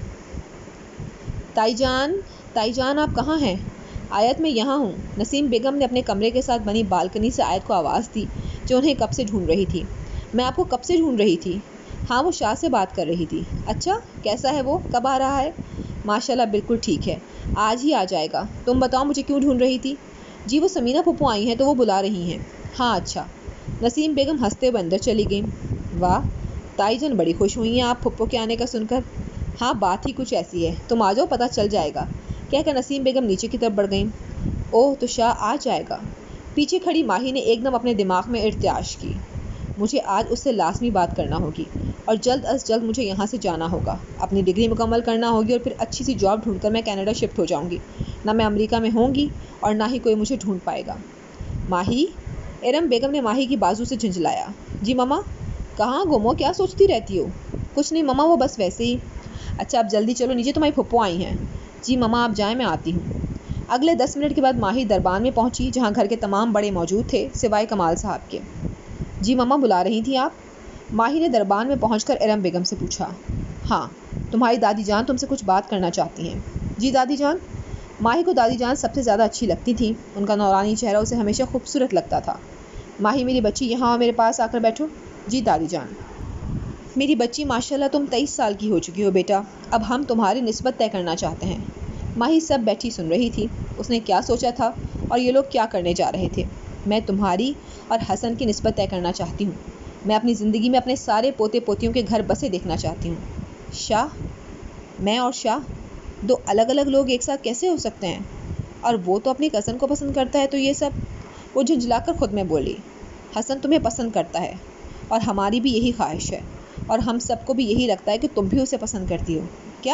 تائی جان آپ کہاں ہیں؟ آیت میں یہاں ہوں۔ نسیم بیگم نے اپنے کمرے کے ساتھ بنی بالکنی سے آیت کو آواز دی، جو انہیں کب سے ڈھونڈ رہی تھی۔ میں آپ کو کب سے ڈھونڈ رہی تھی۔ ہاں وہ شاہ سے بات کر رہی تھی۔ اچھا، کیسا ہے وہ، کب آ رہا ہے؟ ماشاءاللہ بالکل ٹھیک ہے، آج ہی آ جائے گا۔ تم بتاؤ مجھے کیوں ڈھونڈ رہی تھی؟ جی وہ سمینہ پھپھو آئی ہیں تو وہ بلا رہی ہیں۔ ہاں اچھا۔ نسیم بیگم ہنستے ہوئے اندر چلی گئیں۔ واہ، تائی جان بڑی خوش ہوئی ہیں آپ پھپھو کے آنے کا سن کر۔ ہاں بات ہی کچھ ایسی ہے، تم آ جاؤ، پتہ چل جائے گا، کہہ کر نسیم بیگم نیچے کی طرف بڑھ گئیں۔ اوہ تو شاہ آ جائے گا۔ پیچھے کھڑی ماہی نے ایک دم اپنے دماغ میں ارتعاش کی۔ مجھے آج اس سے لازمی بات کرنا ہوگی، اور جلد از جلد مجھے یہاں سے جانا ہوگا، اپنی ڈگری مکمل کرنا ہوگی، اور پھر اچھی سی جاب ڈھونڈ کر میں کینیڈا شفٹ ہو جاؤں گی۔ نہ میں امریکہ میں ہوں گی اور نہ ہی کوئی مجھے ڈھونڈ پائے گا۔ ماہی؟ ارم بیگم نے ماہی کی بازو سے جھنجھلایا۔ جی ماما؟ کہاں گم ہو، کیا سوچتی رہتی ہو؟ کچھ نہیں ماما، وہ بس ویسے ہی۔ اچھا اب جلدی چلو نیچے، تمہاری پھپھو آئی ہیں۔ جی ماما آپ جائیں، میں آتی ہوں۔ اگلے 10 منٹ کے بعد ماہی دربان میں پہنچی، جہاں گھر کے تمام بڑے موجود تھے سوائے کمال صاحب کے۔ جی ماما بلا رہی تھیں آپ؟ ماہی نے دربان میں پہنچ کر ارم بیگم سے پوچھا۔ ہاں، تمہاری دادی جان تم سے کچھ بات کرنا چاہتی ہیں۔ جی دادی جان؟ ماہی کو دادی جان سب سے زیادہ اچھی لگتی تھی، ان کا نورانی چہرہ اسے ہمیشہ خوبصورت لگتا تھا۔ ماہی میری بچی یہاں آؤ، میرے پاس آ کر بیٹھو۔ جی دادی جان۔ میری بچی ماشاءاللہ تم 23 سال کی ہو چکی ہو بیٹا، اب ہم تمہاری نسبت طے کرنا چاہتے ہیں۔ ماہی سب بیٹھی سن رہی تھی، اس نے کیا سوچا تھا اور یہ لوگ کیا کرنے جا رہے تھے۔ میں تمہاری اور حسن کی نسبت طے کرنا چاہتی ہوں۔ میں اپنی زندگی میں اپنے سارے پوتے پوتیوں کے گھر بسے دیکھنا چاہتی ہوں۔ شاہ؟ میں اور شاہ دو الگ الگ لوگ ایک ساتھ کیسے ہو سکتے ہیں؟ اور وہ تو اپنی کزن کو پسند کرتا ہے تو یہ سب؟ وہ جھنجھلا کر خود میں بولی۔ حسن تمہیں پسند کرتا ہے اور ہماری بھی یہی خواہش ہے، اور ہم سب کو بھی یہی لگتا ہے کہ تم بھی اسے پسند کرتی ہو۔ کیا؟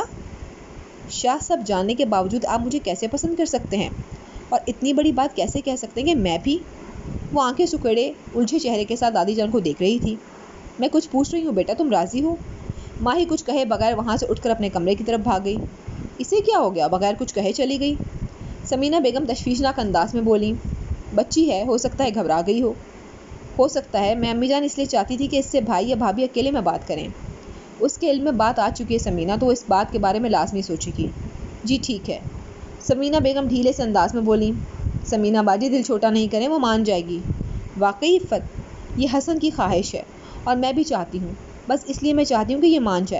شاہ سب جاننے کے باوجود آپ مجھے کیسے پسند کر سکتے ہیں، اور اتنی بڑی بات کیسے کہہ سکتے ہیں کہ میں بھی؟ وہ آنکھیں سکیڑے الجھے چہرے کے ساتھ دادی جان کو دیکھ رہی تھی۔ میں کچھ پوچھ رہی ہوں بیٹا، تم راضی ہو؟ ماہی کچھ کہے بغیر وہاں سے اٹھ کر اپنے کمرے کی طرف بھاگ گئی۔ اسے کیا ہو گیا؟ بغیر کچھ کہے چلی گئی۔ سمینہ بیگم تشویشناک انداز میں بولی، بچی ہے، ہو سکتا ہے گھبرا گئی ہو سکتا ہے میں امی جان اس لیے چاہتی تھی کہ اس سے بھائی یا بھابھی اکیلے میں بات کریں۔ اس کے علم میں بات آ چکی ہے سمینہ، تو وہ اس بات کے بارے میں لازمی سوچے گی۔ جی ٹھیک ہے، سمینہ بیگم ڈھیلے سے انداز میں بولی۔ سمینہ باجی دل چھوٹا نہیں کریں، وہ مان جائے گی۔ واقعی عفت، یہ حسن کی خواہش ہے اور میں بھی چاہتی ہوں، بس اس لیے میں چاہتی ہوں کہ یہ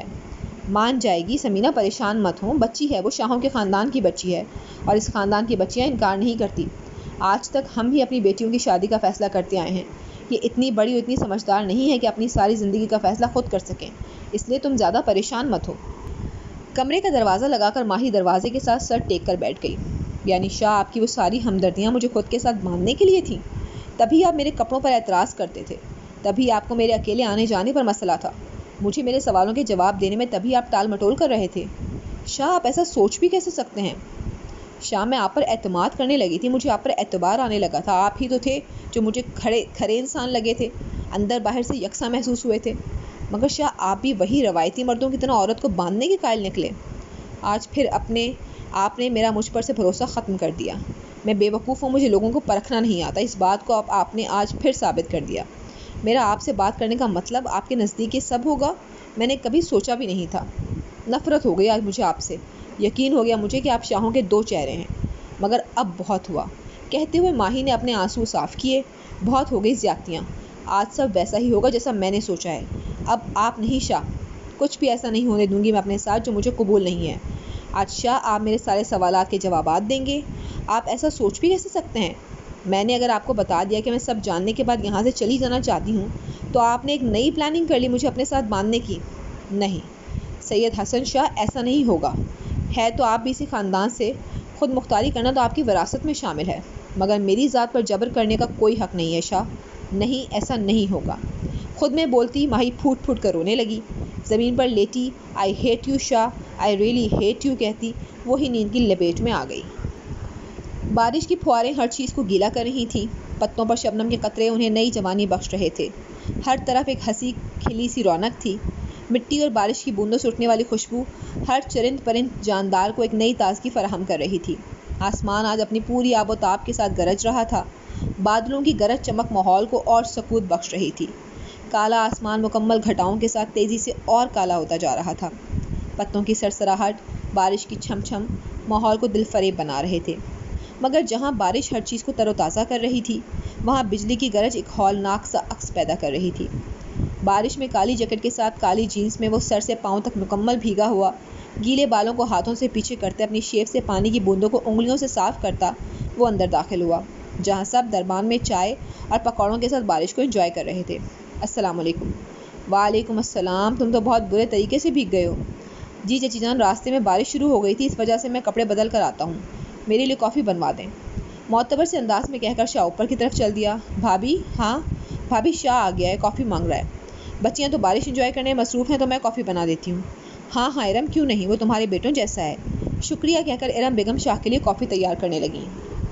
مان جائے گی۔ سمینہ پریشان مت ہوں، بچی ہے، وہ شاہوں کے خاندان کی بچی ہے اور اس خاندان کی بچیاں انکار نہیں کرتی۔ آج تک ہم بھی اپنی بیٹیوں کی شادی کا فیصلہ کرتے آئے ہیں۔ یہ اتنی بڑی اور اتنی سمجھدار نہیں ہے کہ اپنی ساری زندگی کا فیصلہ خود کر سکیں، اس لیے تم زیادہ پریشان مت ہو۔ کمرے کا دروازہ لگا کر ماہی دروازے کے ساتھ سر ٹیک کر بیٹھ گئی۔ یعنی شاہ آپ کی وہ ساری ہمدردیاں مجھے خود کے ساتھ باندھنے کے لیے تھیں؟ تبھی آپ میرے کپڑوں پر اعتراض کرتے تھے، تبھی آپ کو میرے اکیلے آنے جانے پر مسئلہ تھا، مجھے میرے سوالوں کے جواب دینے میں تبھی آپ ٹال مٹول کر رہے تھے۔ شاہ آپ ایسا سوچ بھی کیسے سکتے ہیں؟ شاہ میں آپ پر اعتماد کرنے لگی تھی، مجھے آپ پر اعتبار آنے لگا تھا۔ آپ ہی تو تھے جو مجھے کھڑے انسان لگے تھے، اندر باہر سے یکساں محسوس ہوئے تھے۔ مگر شاہ آپ بھی وہی روایتی مردوں کی طرح عورت کو باندھنے کے قائل نکلے۔ آج پھر آپ نے میرا مجھ پر سے بھروسہ ختم کر دیا۔ میں بے وقوف ہوں، مجھے لوگوں کو پرکھنا نہیں آتا، اس بات کو آپ نے آج پھر ثابت کر دیا۔ میرا آپ سے بات کرنے کا مطلب آپ کے نزدیک یہ سب ہوگا؟ میں نے کبھی سوچا بھی نہیں تھا۔ نفرت ہو گئی آج مجھے آپ سے۔ یقین ہو گیا مجھے کہ آپ شاہوں کے دو چہرے ہیں، مگر اب بہت ہوا۔ کہتے ہوئے ماہی نے اپنے آنسو صاف کیے۔ بہت ہو گئی زیادتیاں، آج سب ویسا ہی ہوگا جیسا میں نے سوچا ہے۔ اب آپ نہیں شاہ، کچھ بھی ایسا نہیں ہونے دوں گی میں اپنے ساتھ جو مجھے قبول نہیں ہے۔ آج شاہ آپ میرے سارے سوالات کے جوابات دیں گے۔ آپ ایسا سوچ بھی کیسے سکتے ہیں؟ میں نے اگر آپ کو بتا دیا کہ میں سب جاننے کے بعد یہاں سے چلی جانا چاہتی ہوں، تو آپ نے ایک نئی پلاننگ کر لی مجھے اپنے ساتھ باندھنے کی۔ نہیں سید حسن شاہ، ایسا نہیں ہوگا۔ ہے تو آپ بھی اسی خاندان سے، خود مختاری کرنا تو آپ کی وراثت میں شامل ہے، مگر میری ذات پر جبر کرنے کا کوئی حق نہیں ہے شاہ۔ نہیں، ایسا نہیں ہوگا۔ خود میں بولتی ماہی پھوٹ پھوٹ کر رونے لگی۔ زمین پر لیٹی I hate you Shah, I really hate you کہتی وہی نیند کی لپیٹ میں آ گئی۔ بارش کی پھواریں ہر چیز کو گیلا کر رہی تھیں، پتوں پر شبنم کے قطرے انہیں نئی جوانی بخش رہے تھے۔ ہر طرف ایک ہنسی کھلی سی رونق تھی، مٹی اور بارش کی بوندوں سے اٹھنے والی خوشبو ہر چرند پرند جاندار کو ایک نئی تازگی فراہم کر رہی تھی۔ آسمان آج اپنی پوری آب و تاب کے ساتھ گرج رہا تھا، بادلوں کی گرج چمک ماحول کو اور سکوت بخش رہی تھی۔ کالا آسمان مکمل گھٹاؤں کے ساتھ تیزی سے اور کالا ہوتا جا رہا تھا۔ پتوں کی سرسراہٹ، بارش کی چھم چھم ماحول کو دل فریب بنا رہے تھے، مگر جہاں بارش ہر چیز کو تر و تازہ کر رہی تھی، وہاں بجلی کی گرج ایک ہولناک سا عکس پیدا کر رہی تھی۔ بارش میں کالی جیکٹ کے ساتھ کالی جینس میں وہ سر سے پاؤں تک مکمل بھیگا ہوا، گیلے بالوں کو ہاتھوں سے پیچھے کرتے اپنی شیو سے پانی کی بوندوں کو انگلیوں سے صاف کرتا وہ اندر داخل ہوا، جہاں سب دربان میں چائے اور پکوڑوں کے ساتھ بارش کو انجوائے کر رہے تھے۔ السلام علیکم۔ وعلیکم السلام، تم تو بہت برے طریقے سے بھیگ گئے ہو۔ جی چچی جان، راستے میں بارش شروع ہو گئی تھی، اس وجہ سے میں کپڑے بدل کر آتا ہوں، میرے لیے کافی بنوا دیں، معتبر سے انداز میں کہہ کر شاہ اوپر کی طرف چل دیا۔ بھابھی؟ ہاں بھابھی، شاہ آ گیا ہے، کافی مانگ رہا ہے۔ بچیاں تو بارش انجوائے کرنے میں مصروف ہیں، تو میں کافی بنا دیتی ہوں۔ ہاں ہاں ارم، کیوں نہیں، وہ تمہارے بیٹوں جیسا ہے۔ شکریہ کہہ کر ارم بیگم شاہ کے لیے کافی تیار کرنے لگیں۔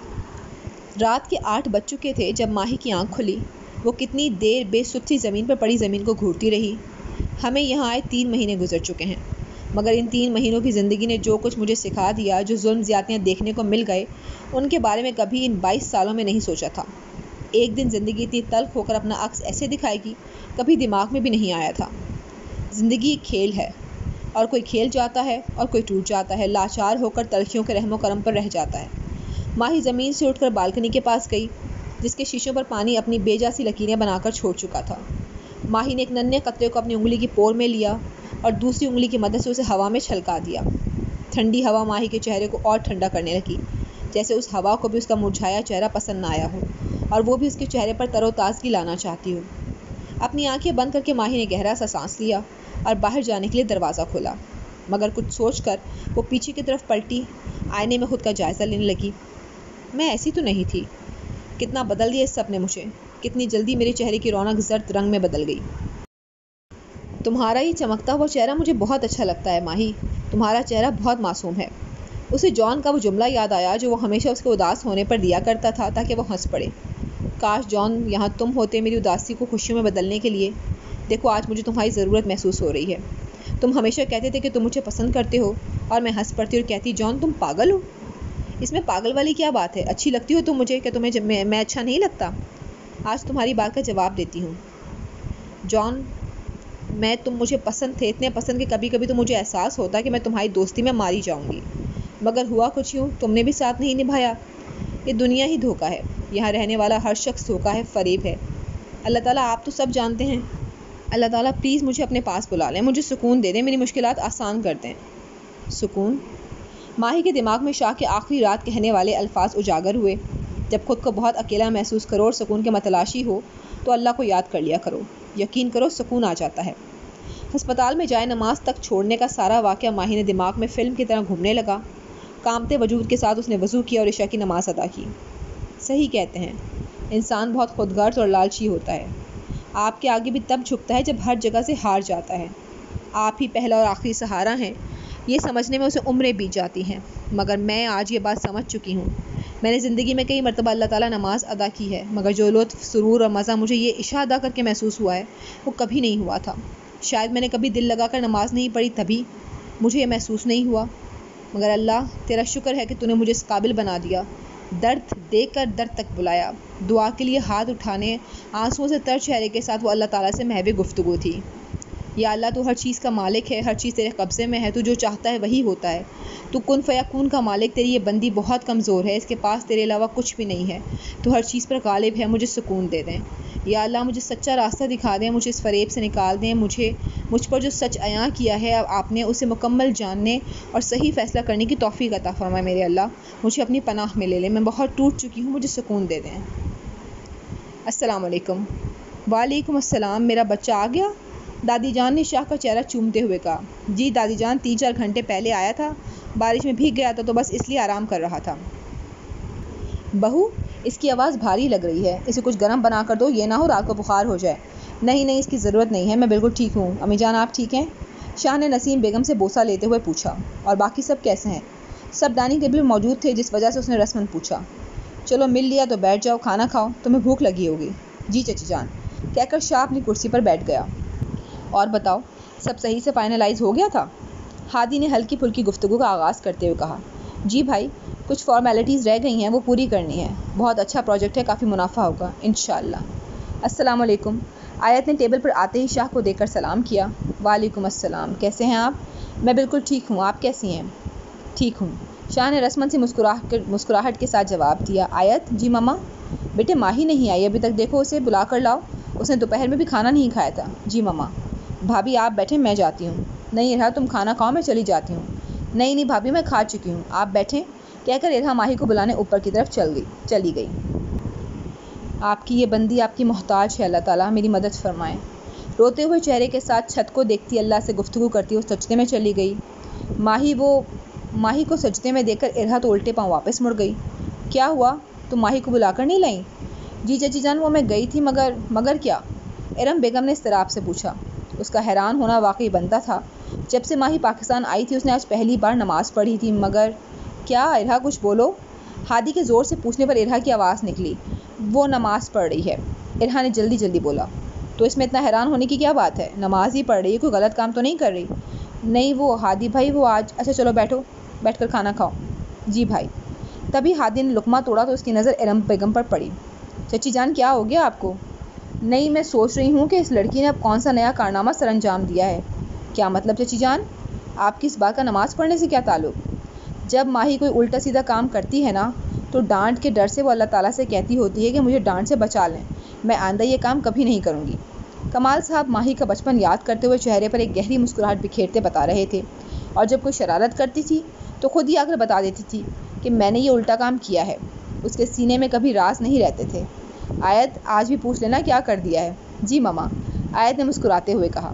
رات کے 8 بج چکے تھے جب ماہی کی آنکھ کھلی۔ وہ کتنی دیر بے سدھ سی زمین پر پڑی زمین کو گھورتی رہی۔ ہمیں یہاں آئے 3 مہینے گزر چکے ہیں، مگر ان 3 مہینوں کی زندگی نے جو کچھ مجھے سکھا دیا، جو ظلم زیادتیاں دیکھنے کو مل گئے، ان کے بارے میں کبھی ان 22 سالوں میں نہیں سوچا تھا۔ ایک دن زندگی اتنی تلخ ہو کر اپنا عکس ایسے دکھائے گی، کبھی دماغ میں بھی نہیں آیا تھا۔ زندگی ایک کھیل ہے، اور کوئی کھیل جاتا ہے اور کوئی ٹوٹ جاتا ہے، لاچار ہو کر تلخیوں کے رحم و کرم پر رہ جاتا ہے۔ ماہی زمین سے اٹھ کر بالکنی کے پاس گئی، جس کے شیشوں پر پانی اپنی بے جا سی لکیریں بنا کر چھوڑ چکا تھا۔ ماہی نے ایک ننھے قطرے کو اپنی انگلی کی پور میں لیا اور دوسری انگلی کی مدد سے اسے ہوا میں چھلکا دیا۔ ٹھنڈی ہوا ماہی کے چہرے کو اور ٹھنڈا کرنے لگی، جیسے اس ہوا کو بھی اس کا مرجھایا چہرہ پسند نہ آیا ہو اور وہ بھی اس کے چہرے پر تر و تازگی لانا چاہتی ہو۔ اپنی آنکھیں بند کر کے ماہی نے گہرا سا سانس لیا اور باہر جانے کے لیے دروازہ کھولا، مگر کچھ سوچ کر وہ پیچھے کی طرف پلٹی، آئینے میں خود کا جائزہ لینے لگی۔ میں ایسی تو نہیں تھی، کتنا بدل دیا اس سب نے مجھے، کتنی جلدی میرے چہرے کی رونق زرد رنگ میں بدل گئی۔ تمہارا یہ چمکتا ہوا چہرہ مجھے بہت اچھا لگتا ہے ماہی، تمہارا چہرہ بہت معصوم ہے۔ اسے جان کا وہ جملہ یاد آیا جو وہ ہمیشہ اس کے اداس ہونے پر دیا کرتا تھا تاکہ وہ ہنس پڑے۔ کاش جان یہاں تم ہوتے میری اداسی کو خوشیوں میں بدلنے کے لیے۔ دیکھو آج مجھے تمہاری ضرورت محسوس ہو رہی ہے۔ تم ہمیشہ کہتے تھے کہ تم مجھے پسند کرتے ہو اور میں ہنس پڑتی اور کہتی جان تم پاگل ہو۔ اس میں پاگل والی کیا بات ہے؟ اچھی لگتی ہو تم مجھے کہ تمہیں میں اچھا نہیں لگتا؟ آج تمہاری بات کا جواب دیتی ہوں جان، تم مجھے پسند تھے، اتنے پسند کہ کبھی کبھی تو مجھے احساس ہوتا کہ میں تمہاری دوستی میں ماری جاؤں گی، مگر ہوا کچھ یوں، تم نے بھی ساتھ نہیں نبھایا۔ یہ دنیا ہی دھوکہ ہے، یہاں رہنے والا ہر شخص دھوکہ ہے، فریب ہے۔ اللہ تعالیٰ آپ تو سب جانتے ہیں۔ اللہ تعالیٰ پلیز مجھے اپنے پاس بلا لیں، مجھے سکون دے دیں، میری مشکلات آسان کر دیں۔ سکون؟ ماہی کے دماغ میں شاہ کے آخری رات کہنے والے الفاظ اجاگر ہوئے، جب خود کو بہت اکیلا محسوس کرو اور سکون کے متلاشی ہو تو اللہ کو یاد کر لیا کرو، یقین کرو سکون آ جاتا ہے۔ ہسپتال میں جائے نماز تک چھوڑنے کا سارا واقعہ ماہی نے دماغ میں فلم کی طرح گھومنے لگا۔ کامتے وجود کے ساتھ اس نے وضو کیا اور عشاء کی نماز ادا کی۔ صحیح کہتے ہیں، انسان بہت خود غرض اور لالچی ہوتا ہے، آپ کے آگے بھی تب جھکتا ہے جب ہر جگہ سے ہار جاتا ہے۔ آپ ہی پہلا اور آخری سہارا ہیں، یہ سمجھنے میں اسے عمریں بیت جاتی ہیں، مگر میں آج یہ بات سمجھ چکی ہوں۔ میں نے زندگی میں کئی مرتبہ اللہ تعالیٰ نماز ادا کی ہے، مگر جو لطف، سرور اور مزہ مجھے یہ عشاء ادا کر کے محسوس ہوا ہے وہ کبھی نہیں ہوا تھا۔ شاید میں نے کبھی دل لگا کر نماز نہیں پڑھی، تبھی مجھے یہ محسوس نہیں ہوا، مگر اللہ تیرا شکر ہے کہ تو نے مجھے اس قابل بنا دیا۔ درد دیکھ کر درد تک بلایا، دعا کے لیے ہاتھ اٹھانے، آنسوؤں سے تر چہرے کے ساتھ وہ اللہ تعالیٰ سے محو گفتگو تھی۔ یا اللہ تو ہر چیز کا مالک ہے، ہر چیز تیرے قبضے میں ہے، تو جو چاہتا ہے وہی ہوتا ہے، تو کن فیکون کا مالک، تیری یہ بندی بہت کمزور ہے، اس کے پاس تیرے علاوہ کچھ بھی نہیں ہے، تو ہر چیز پر غالب ہے، مجھے سکون دے دیں۔ یا اللہ مجھے سچا راستہ دکھا دیں، مجھے اس فریب سے نکال دیں، مجھ پر جو سچ عیاں کیا ہے آپ نے اسے مکمل جاننے اور صحیح فیصلہ کرنے کی توفیق عطا فرمائے میرے اللہ، مجھے اپنی پناہ میں لے لیں، میں بہت ٹوٹ چکی ہوں، مجھے سکون دے دیں۔ السلام علیکم۔ وعلیکم السلام، میرا بچہ آ گیا؟ دادی جان نے شاہ کا چہرہ چومتے ہوئے کہا۔ جی دادی جان 3-4 گھنٹے پہلے آیا تھا، بارش میں بھیگ گیا تھا تو بس اس لیے آرام کر رہا تھا۔ بہو اس کی آواز بھاری لگ رہی ہے، اسے کچھ گرم بنا کر دو، یہ نہ ہو رات کو بخار ہو جائے۔ نہیں اس کی ضرورت نہیں ہے، میں بالکل ٹھیک ہوں۔ امی جان آپ ٹھیک ہیں؟ شاہ نے نسیم بیگم سے بوسہ لیتے ہوئے پوچھا۔ اور باقی سب کیسے ہیں؟ سب ڈائننگ ٹیبل میں موجود تھے، جس وجہ سے اس نے رسماً پوچھا۔ چلو مل لیا تو بیٹھ جاؤ، کھانا کھاؤ، تمہیں بھوک لگی ہوگی۔ جی چچی جان، کہہ کر شاہ اپنی کرسی پر بیٹھ گیا۔ اور بتاؤ سب صحیح سے فائنلائز ہو گیا تھا؟ ہادی نے ہلکی پھلکی گفتگو کا آغاز کرتے ہوئے کہا۔ جی بھائی، کچھ فارمیلٹیز رہ گئی ہیں، وہ پوری کرنی ہے۔ بہت اچھا پروجیکٹ ہے، کافی منافع ہوگا انشاءاللہ۔ السلام علیکم۔ آیت نے ٹیبل پر آتے ہی شاہ کو دیکھ کر سلام کیا۔ وعلیکم السلام، کیسے ہیں آپ؟ میں بالکل ٹھیک ہوں، آپ کیسی ہیں؟ ٹھیک ہوں، شاہ نے رسماً سی مسکراہٹ کے ساتھ جواب دیا۔ آیت؟ جی ماما؟ بیٹے ماہی نہیں آئی ابھی تک، دیکھو اسے بلا کر لاؤ، اس نے دوپہر میں بھی کھانا نہیں کھایا تھا۔ جی ماما۔ بھابھی آپ بیٹھیں، میں جاتی ہوں۔ نہیں ارہا تم کھانا کھاؤ، میں چلی جاتی ہوں۔ نہیں بھابھی میں کھا چکی ہوں، آپ بیٹھیں، کہہ کر ارہا ماہی کو بلانے اوپر کی طرف چلی گئی۔ آپ کی یہ بندی آپ کی محتاج ہے، اللہ تعالیٰ میری مدد فرمائے۔ روتے ہوئے چہرے کے ساتھ چھت کو دیکھتی اللہ سے گفتگو کرتی وہ سجدے میں چلی گئی۔ ماہی کو سجدے میں دیکھ کر ارہا تو الٹے پاؤں واپس مڑ گئی۔ کیا ہوا؟ تم ماہی کو بلا کر نہیں لائیں؟ جی چچی جان، وہ میں گئی تھی مگر کیا؟ ارم بیگم نے اضطراب سے پوچھا۔ اس کا حیران ہونا واقعی بنتا تھا، جب سے ماہی پاکستان آئی تھی اس نے آج پہلی بار نماز پڑھی تھی، مگر کیا؟ ارہا کچھ بولو۔ ہادی کے زور سے پوچھنے پر ارہا کی آواز نکلی۔ وہ نماز پڑھ رہی ہے، ارہا نے جلدی بولا۔ تو اس میں اتنا حیران ہونے کی کیا بات ہے؟ نماز ہی پڑھ رہی ہے، کوئی غلط کام تو نہیں کر رہی؟ نہیں وہ ہادی بھائی، وہ آج اچھا چلو بیٹھو، بیٹھ کر کھانا کھاؤ۔ جی بھائی۔ تبھی ہادی نے لقمہ توڑا تو اس کی نظر ارم بیگم پر پڑی۔ چچی جان کیا ہو گیا آپ کو؟ نہیں، میں سوچ رہی ہوں کہ اس لڑکی نے اب کون سا نیا کارنامہ سر انجام دیا ہے۔ کیا مطلب چچی جان؟ آپ کی اس بات کا نماز پڑھنے سے کیا تعلق؟ جب ماہی کوئی الٹا سیدھا کام کرتی ہے نا تو ڈانٹ کے ڈر سے وہ اللہ تعالیٰ سے کہتی ہوتی ہے کہ مجھے ڈانٹ سے بچا لیں، میں آئندہ یہ کام کبھی نہیں کروں گی۔ کمال صاحب ماہی کا بچپن یاد کرتے ہوئے چہرے پر ایک گہری مسکراہٹ بکھیرتے بتا رہے تھے، اور جب کوئی شرارت کرتی تھی تو خود ہی آ کر بتا دیتی تھی کہ میں نے یہ الٹا کام کیا ہے۔ اس کے سینے میں کبھی راز نہیں رہتے تھے۔ آیت آج بھی پوچھ لینا کیا کر دیا ہے؟ جی ماما، آیت نے مسکراتے ہوئے کہا۔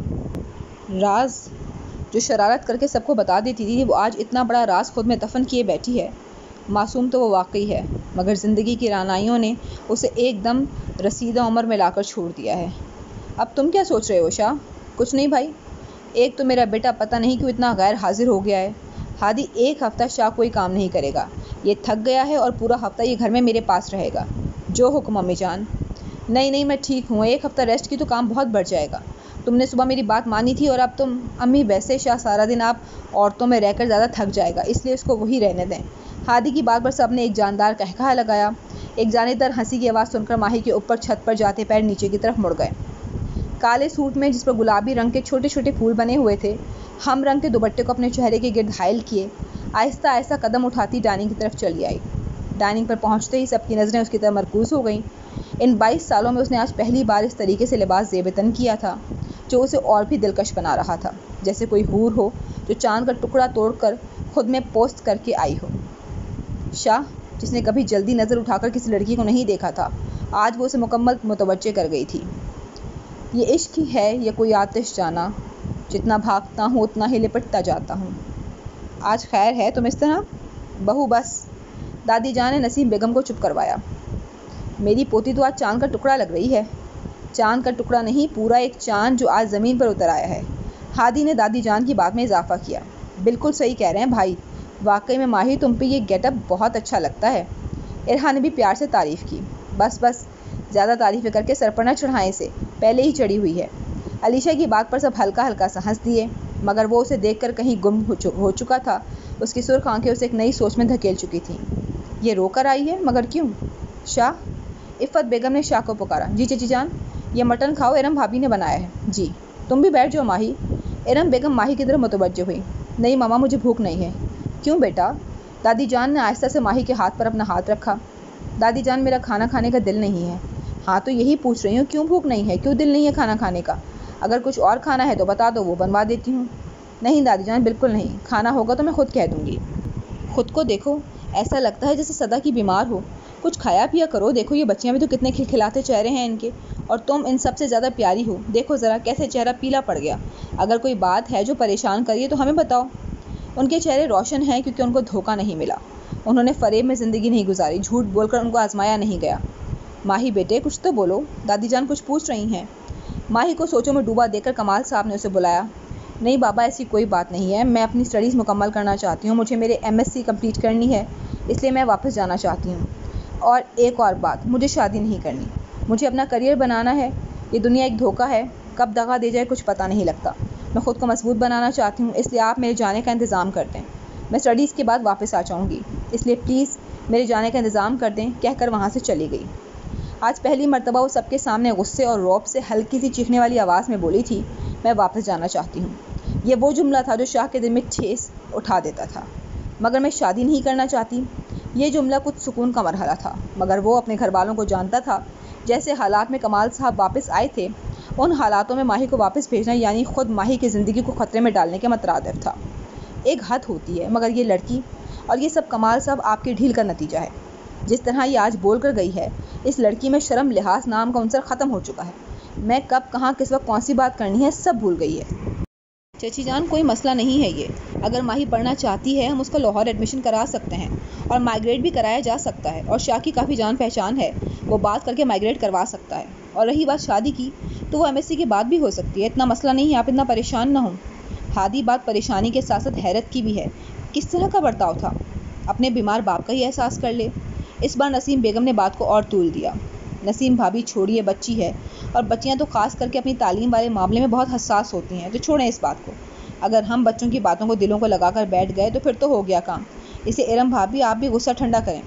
راز جو شرارت کر کے سب کو بتا دیتی تھی وہ آج اتنا بڑا راز خود میں دفن کیے بیٹھی ہے۔ معصوم تو وہ واقعی ہے، مگر زندگی کی رعنائیوں نے اسے ایک دم رسیدہ عمر میں لا کر چھوڑ دیا ہے۔ اب تم کیا سوچ رہے ہو شاہ؟ کچھ نہیں بھائی، ایک تو میرا بیٹا پتہ نہیں کیوں اتنا غیر حاضر ہو گیا ہے۔ ہادی ایک ہفتہ شاہ کوئی کام نہیں کرے گا، یہ تھک گیا ہے اور پورا ہفتہ یہ گھر میں میرے پاس رہے گا۔ جو حکم امی جان۔ نہیں میں ٹھیک ہوں، ایک ہفتہ ریسٹ کی تو کام بہت بڑھ جائے گا۔ تم نے صبح میری بات مانی تھی اور اب تم امی ویسے شاہ سارا دن آپ عورتوں میں رہ کر زیادہ تھک جائے گا، اس لیے اس کو وہی رہنے دیں۔ ہادی کی بات پر سب نے ایک جاندار قہقہہ لگایا۔ ایک جانبدار ہنسی کی آواز سن کر ماہی کے اوپر چھت پر جاتے پیر نیچے کی طرف مڑ گئے۔ کالے سوٹ میں جس پر گلابی رنگ کے چھوٹے چھوٹے پھول بنے ہوئے تھے، ہم رنگ کے دوپٹے کو اپنے چہرے کے گرد حائل کیے آہستہ آہستہ قدم اٹھاتی ڈائننگ کی طرف چلی آئی۔ ڈائننگ پر پہنچتے ہی سب کی نظریں اس کی طرف مرکوز ہو گئیں۔ ان 22 سالوں میں اس نے آج پہلی بار اس طریقے سے لباس زیب تن کیا تھا جو اسے اور بھی دلکش بنا رہا تھا، جیسے کوئی حور ہو جو چاند کا ٹکڑا توڑ کر خود میں پوست کر کے آئی ہو۔ شاہ، جس نے کبھی جلدی نظر اٹھا کر کسی لڑکی کو نہیں دیکھا تھا، آج وہ اسے مکمل متوجہ کر گئی تھی۔ یہ عشق ہی ہے یا کوئی آتش جانا، جتنا بھاگتا ہوں اتنا ہی لپٹتا جاتا ہوں۔ آج خیر ہے تم اس طرح؟ بہو بس، دادی جان نے نسیم بیگم کو چپ کروایا۔ میری پوتی تو آج چاند کا ٹکڑا لگ رہی ہے۔ چاند کا ٹکڑا نہیں، پورا ایک چاند جو آج زمین پر اتر آیا ہے۔ ہادی نے دادی جان کی بات میں اضافہ کیا۔ بالکل صحیح کہہ رہے ہیں بھائی، واقعی میں ماہی تم پہ یہ گیٹ اپ بہت اچھا لگتا ہے۔ ارحا نے بھی پیار سے تعریف کی۔ بس زیادہ تعریفیں کر کے سر پر نہ چڑھائیں، اسے پہلے ہی چڑھی ہوئی ہے۔ علیشا کی بات پر سب ہلکا ہلکا سا ہنس دیے، مگر وہ اسے دیکھ کر کہیں گم ہو چکا تھا۔ اس کی سرخ آنکھیں اسے ایک نئی سوچ میں دھکیل چکی تھیں۔ یہ رو کر آئی ہے، مگر کیوں؟ شاہ، عفت بیگم نے شاہ کو پکارا۔ جی چچی جان، یہ مٹن کھاؤ، ارم بھابھی نے بنایا ہے۔ جی، تم بھی بیٹھ جاؤ ماہی۔ ارم بیگم ماہی کی طرف متوجہ ہوئی۔ نہیں ماما، مجھے بھوک نہیں ہے۔ کیوں بیٹا؟ دادی جان نے آہستہ سے ماہی کے ہاتھ پر اپنا ہاتھ رکھا۔ دادی جان، میرا کھانا کھانے کا دل نہیں ہے۔ ہاں تو یہی پوچھ رہی ہوں، کیوں بھوک نہیں ہے، کیوں دل نہیں ہے کھانا کھانے کا؟ اگر کچھ اور کھانا ہے تو بتا دو، وہ بنوا دیتی ہوں۔ نہیں دادی جان، بالکل نہیں، کھانا ہوگا تو میں خود کہہ دوں گی۔ خود کو دیکھو، ایسا لگتا ہے جیسے سدا کی بیمار ہو۔ کچھ کھایا پیا کرو، دیکھو یہ بچیاں بھی تو کتنے کھلکھلاتے چہرے ہیں ان کے، اور تم ان سب سے زیادہ پیاری ہو۔ دیکھو ذرا کیسے چہرہ پیلا پڑ گیا۔ اگر کوئی بات ہے جو پریشان کریے تو ہمیں بتاؤ۔ ان کے چہرے روشن ہیں کیونکہ ان کو دھوکہ نہیں ملا، انہوں نے فریب میں زندگی نہیں گزاری، جھوٹ بول کر ان کو آزمایا نہیں گیا۔ ماہی بیٹے کچھ تو بولو، دادی جان کچھ پوچھ رہی ہیں۔ ماہی کو سوچوں میں ڈوبا دیکھ کر کمال صاحب نے اسے بلایا۔ نہیں بابا، ایسی کوئی بات نہیں ہے، میں اپنی اسٹڈیز مکمل کرنا چاہتی ہوں، مجھے میرے MSc کمپلیٹ کرنی ہے، اس لیے میں واپس جانا چاہتی ہوں۔ اور ایک اور بات، مجھے شادی نہیں کرنی، مجھے اپنا کریئر بنانا ہے۔ یہ دنیا ایک دھوکہ ہے، کب دغا دے جائے کچھ پتہ نہیں لگتا۔ میں خود کو مضبوط بنانا چاہتی ہوں، اس لیے آپ میرے جانے کا انتظام کر دیں۔ میں اسٹڈیز کے بعد واپس آ جاؤں گی، اس لیے پلیز میرے جانے کا انتظام کر دیں، کہہ کر وہاں سے چلی گئی۔ آج پہلی مرتبہ وہ سب کے سامنے غصے اور رعب سے ہلکی سی چیخنے والی آواز میں بولی تھی، میں واپس جانا چاہتی ہوں۔ یہ وہ جملہ تھا جو شاہ کے دل میں ٹھیس اٹھا دیتا تھا۔ مگر میں شادی نہیں کرنا چاہتی، یہ جملہ کچھ سکون کا مرحلہ تھا، مگر وہ اپنے گھر والوں کو جانتا تھا۔ جیسے حالات میں کمال صاحب واپس آئے تھے، ان حالاتوں میں ماہی کو واپس بھیجنا یعنی خود ماہی کی زندگی کو خطرے میں ڈالنے کے مترادف تھا۔ ایک حد ہوتی ہے، مگر یہ لڑکی اور یہ سب کمال صاحب آپ کی ڈھیل کا نتیجہ ہے۔ جس طرح یہ آج بول کر گئی ہے، اس لڑکی میں شرم لحاظ نام کا عنصر ختم ہو چکا ہے۔ میں کب کہاں کس وقت کون سی بات کرنی ہے سب بھول گئی ہے۔ چچی جان، کوئی مسئلہ نہیں ہے یہ، اگر ماہی پڑھنا چاہتی ہے ہم اس کا لاہور ایڈمیشن کرا سکتے ہیں اور مائگریٹ بھی کرایا جا سکتا ہے، اور شاہ کی کافی جان پہچان ہے، وہ بات کر کے مائگریٹ کروا سکتا ہے۔ اور رہی بات شادی کی تو وہ MSc کے بعد بھی ہو سکتی ہے، اتنا مسئلہ نہیں ہے، آپ اتنا پریشان نہ ہوں۔ ہادی بات پریشانی کے ساتھ ساتھ حیرت کی بھی ہے، کس طرح کا برتاؤ تھا، اپنے بیمار باپ کا ہی احساس کر لے۔ اس بار نسیم بیگم نے بات کو اور طول دیا۔ نسیم بھابھی چھوڑیے، بچی ہے، اور بچیاں تو خاص کر کے اپنی تعلیم والے معاملے میں بہت حساس ہوتی ہیں، تو چھوڑیں اس بات کو۔ اگر ہم بچوں کی باتوں کو دلوں کو لگا کر بیٹھ گئے تو پھر تو ہو گیا کام۔ اسے ارم بھابھی آپ بھی غصہ ٹھنڈا کریں۔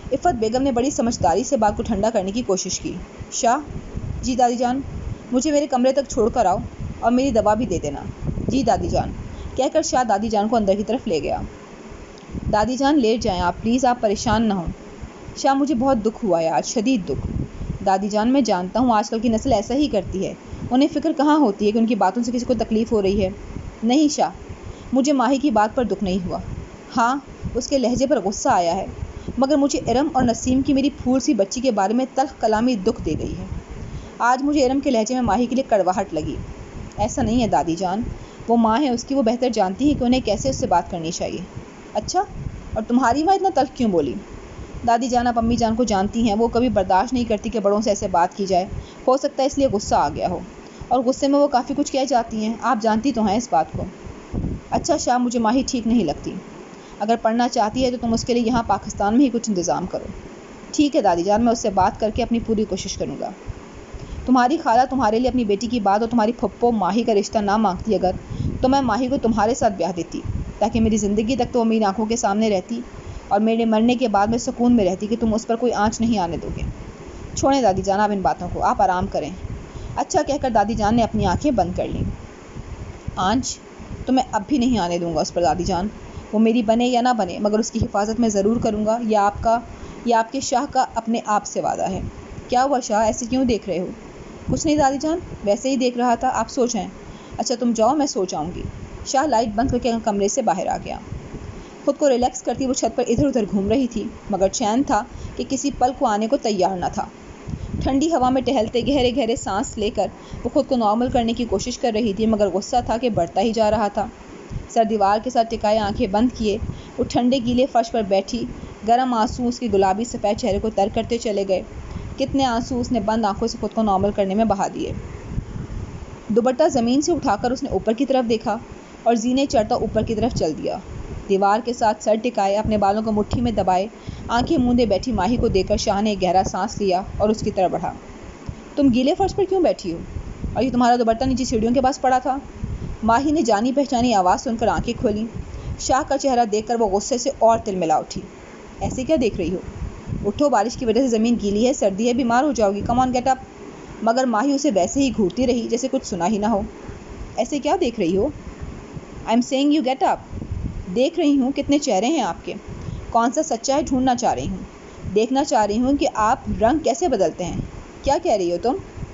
عفت بیگم نے بڑی سمجھداری سے بات کو ٹھنڈا کرنے کی کوشش کی۔ شاہ جی دادی جان، مجھے میرے کمرے تک چھوڑ کر آؤ اور میری دوا بھی دے دینا۔ جی دادی جان کہہ کر شاہ دادی جان کو اندر کی طرف لے گیا۔ دادی جان لیٹ جائیں آپ پلیز، آپ پریشان نہ ہوں۔ شاہ مجھے بہت دکھ ہوا ہے آج، شدید دکھ۔ دادی جان میں جانتا ہوں آج کل کی نسل ایسا ہی کرتی ہے، انہیں فکر کہاں ہوتی ہے کہ ان کی باتوں سے کسی کو تکلیف ہو رہی ہے۔ نہیں شاہ، مجھے ماہی کی بات پر دکھ نہیں ہوا۔ ہاں اس کے لہجے پر غصہ آیا ہے، مگر مجھے ارم اور نسیم کی میری پھول سی بچی کے بارے میں تلخ کلامی دکھ دے گئی ہے۔ آج مجھے ارم کے لہجے میں ماہی کے لیے کڑواہٹ لگی۔ ایسا نہیں ہے دادی جان، وہ ماں ہے اس کی، وہ بہتر جانتی ہے کہ انہیں کیسے اس سے بات کرنی چاہیے۔ اچھا، اور تمہاری ماں اتنا تلخ کیوں بولی؟ دادی جان آپ امی جان کو جانتی ہیں، وہ کبھی برداشت نہیں کرتی کہ بڑوں سے ایسے بات کی جائے، ہو سکتا ہے اس لیے غصہ آ گیا ہو، اور غصے میں وہ کافی کچھ کہہ جاتی ہیں، آپ جانتی تو ہیں اس بات کو۔ اچھا شاہ، مجھے ماہی ٹھیک نہیں لگتی، اگر پڑھنا چاہتی ہے تو تم اس کے لیے یہاں پاکستان میں ہی کچھ انتظام کرو۔ ٹھیک ہے دادی جان، میں اس سے بات کر کے اپنی پوری کوشش کروں گا۔ تمہاری خالہ تمہارے لیے اپنی بیٹی کی بات اور تمہاری پھپھو ماہی کا رشتہ نہ مانگتی اگر، تو میں ماہی کو تمہارے ساتھ بیاہ دیتی، تاکہ میری زندگی تک تو وہ میری آنکھوں کے سامنے رہتی، اور میرے مرنے کے بعد میں سکون میں رہتی کہ تم اس پر کوئی آنچ نہیں آنے دو گے۔ چھوڑیں دادی جان آپ ان باتوں کو، آپ آرام کریں۔ اچھا کہہ کر دادی جان نے اپنی آنکھیں بند کر لیں۔ آنچ تو میں اب بھی نہیں آنے دوں گا اس پر دادی جان، وہ میری بنے یا نہ بنے، مگر اس کی حفاظت میں ضرور کروں گا، یہ آپ کے شاہ کا اپنے آپ سے وعدہ ہے۔ کیا ہوا شاہ، ایسے کیوں دیکھ رہے ہو؟ کچھ نہیں دادی جان، ویسے ہی دیکھ رہا تھا، آپ سو جائیں۔ اچھا تم جاؤ، میں سو جاؤں گی۔ شاہ لائٹ بند کر کے کمرے سے باہر آ گیا۔ خود کو ریلیکس کرتی وہ چھت پر ادھر ادھر گھوم رہی تھی، مگر چین تھا کہ کسی پل کو آنے کو تیار نہ تھا۔ ٹھنڈی ہوا میں ٹہلتے گہرے گہرے سانس لے کر وہ خود کو نارمل کرنے کی کوشش کر رہی تھی، مگر غصہ تھا کہ بڑھتا ہی جا رہا تھا۔ سر دیوار کے ساتھ ٹکائے آنکھیں بند کیے وہ ٹھنڈے گیلے فرش پر بیٹھی، گرم آنسو اس کے گلابی سفید چہرے کو تر کرتے چلے گئے۔ کتنے آنسو اس نے بند آنکھوں سے خود کو نارمل کرنے میں بہا دیے۔ دوپٹہ زمین سے اٹھا کر اس نے اوپر کی طرف دیکھا اور زینے چڑھتا اوپر کی طرف چل دیا۔ دیوار کے ساتھ سر ٹکائے اپنے بالوں کو مٹھی میں دبائے آنکھیں موندے بیٹھی ماہی کو دیکھ کر شاہ نے ایک گہرا سانس لیا اور اس کی طرف بڑھا۔ تم گیلے فرش پر کیوں بیٹھی ہو؟ اور یہ تمہارا دوپٹہ نیچے سیڑھیوں کے پاس پڑا تھا؟ ماہی نے جانی پہچانی آواز سن کر آنکھیں کھولیں۔ شاہ کا چہرہ دیکھ کر وہ غصے سے اور تل ملا اٹھی۔ ایسے کیا دیکھ رہی ہو؟ اٹھو، بارش کی وجہ سے زمین گیلی ہے، سردی ہے، بیمار ہو جاؤ گی، کم آن گیٹ اپ۔ مگر ماہی اسے ویسے ہی گھورتی رہی جیسے کچھ سنا ہی نہ ہو۔ ایسے کیا دیکھ رہی ہو؟ I am seeing you get up. دیکھ رہی ہوں کتنے چہرے ہیں آپ کے، کون سا سچا ہے ڈھونڈنا چاہ رہی ہوں، دیکھنا چاہ رہی ہوں کہ آپ رنگ کیسے بدلتے ہیں۔ کیا کہہ رہی ہو تم؟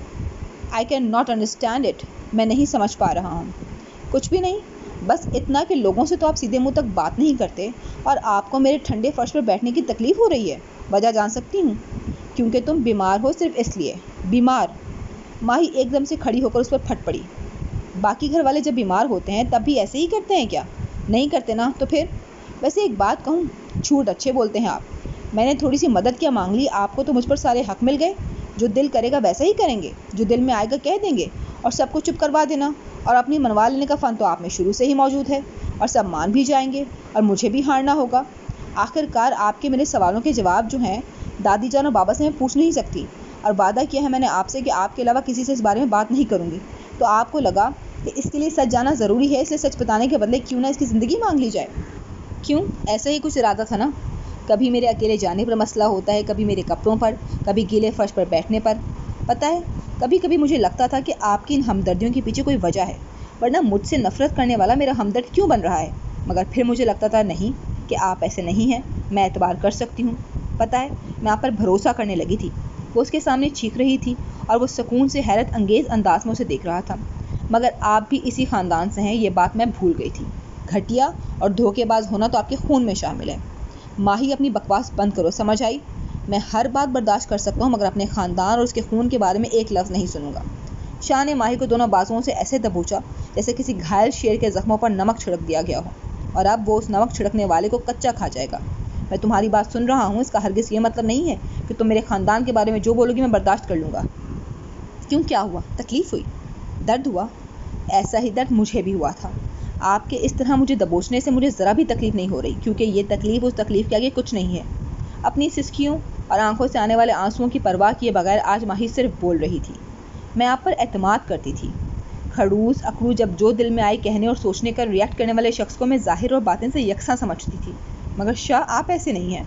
I can not understand it, میں نہیں سمجھ پا رہا ہوں۔ کچھ بھی نہیں، بس اتنا کہ لوگوں سے تو آپ سیدھے منہ تک بات نہیں کرتے، اور آپ کو میرے ٹھنڈے فرش پر بیٹھنے کی تکلیف ہو رہی ہے۔ وجہ جان سکتی ہوں؟ کیونکہ تم بیمار ہو، صرف اس لیے۔ بیمار؟ ماہی ایک دم سے کھڑی ہو کر اس پر پھٹ پڑی۔ باقی گھر والے جب بیمار ہوتے ہیں تب بھی ایسے ہی کرتے ہیں کیا؟ نہیں کرتے نا، تو پھر؟ ویسے ایک بات کہوں، جھوٹ اچھے بولتے ہیں آپ۔ میں نے تھوڑی سی مدد کیا مانگ لی، آپ کو تو مجھ پر سارے حق مل گئے۔ جو دل کرے گا ویسا ہی کریں گے، جو دل میں آئے گا کہہ دیں گے، اور سب کو چپ کروا دینا، اور اپنی منوا لینے کا فن تو آپ میں شروع سے ہی موجود ہے، اور سب مان بھی جائیں گے، اور مجھے بھی ہارنا ہوگا۔ آخر کار آپ کے میرے سوالوں کے جواب جو ہیں دادی جان اور بابا سے میں پوچھ نہیں سکتی، اور وعدہ کیا ہے میں نے آپ سے کہ آپ کے علاوہ کسی سے اس بارے میں بات نہیں کروں گی۔ تو آپ کو لگا کہ اس کے لیے سچ جانا ضروری ہے، اس لیے سچ بتانے کے بدلے کیوں نہ اس کی زندگی مانگ لی جائے۔ کیوں؟ ایسا ہی کچھ ارادہ تھا نا؟ کبھی میرے اکیلے جانے پر مسئلہ ہوتا ہے، کبھی میرے کپڑوں پر، کبھی گیلے فرش پر بیٹھنے پر۔ پتہ ہے کبھی کبھی مجھے لگتا تھا کہ آپ کی ان ہمدردیوں کے پیچھے کوئی وجہ ہے، ورنہ مجھ سے نفرت کرنے والا میرا ہمدرد کیوں بن رہا ہے؟ مگر پھر مجھے لگتا تھا نہیں، کہ آپ ایسے نہیں ہیں، میں اعتبار کر سکتی ہوں۔ پتہ ہے میں آپ پر بھروسہ کرنے لگی تھی۔ وہ اس کے سامنے چیخ رہی تھی اور وہ سکون سے حیرت انگیز انداز میں اسے دیکھ رہا تھا۔ مگر آپ بھی اسی خاندان سے ہیں، یہ بات میں بھول گئی تھی۔ گھٹیا اور دھوکے باز ہونا تو آپ کے خون میں شامل ہے۔ ماہی اپنی بکواس بند کرو، سمجھ آئی؟ میں ہر بات برداشت کر سکتا ہوں، مگر اپنے خاندان اور اس کے خون کے بارے میں ایک لفظ نہیں سنوں گا۔ شاہ نے ماہی کو دونوں بازوؤں سے ایسے دبوچا جیسے کسی گھائل شیر کے زخموں پر نمک چھڑک دیا گیا ہو، اور اب وہ اس نمک چھڑکنے والے کو کچا کھا جائے گا۔ میں تمہاری بات سن رہا ہوں، اس کا ہرگز یہ مطلب نہیں ہے کہ تم میرے خاندان کے بارے میں جو بولو گی میں برداشت کر لوں گا۔ کیوں، کیا ہوا؟ تکلیف ہوئی؟ درد ہوا؟ ایسا ہی درد مجھے بھی ہوا تھا۔ آپ کے اس طرح مجھے دبوچنے سے مجھے ذرا بھی تکلیف نہیں ہو رہی، کیونکہ یہ تکلیف اس تکلیف کے آگے کچھ نہیں ہے۔ اپنی سسکیوں اور آنکھوں سے آنے والے آنسوؤں کی پرواہ کیے بغیر آج ماہی صرف بول رہی تھی۔ میں آپ پر اعتماد کرتی تھی۔ کھڑوس اکڑو جب جو دل میں آئی کہنے اور سوچنے کر ریئیکٹ کرنے والے شخص کو میں ظاہر اور باطن سے یکساں سمجھتی تھی، مگر شاہ آپ ایسے نہیں ہیں۔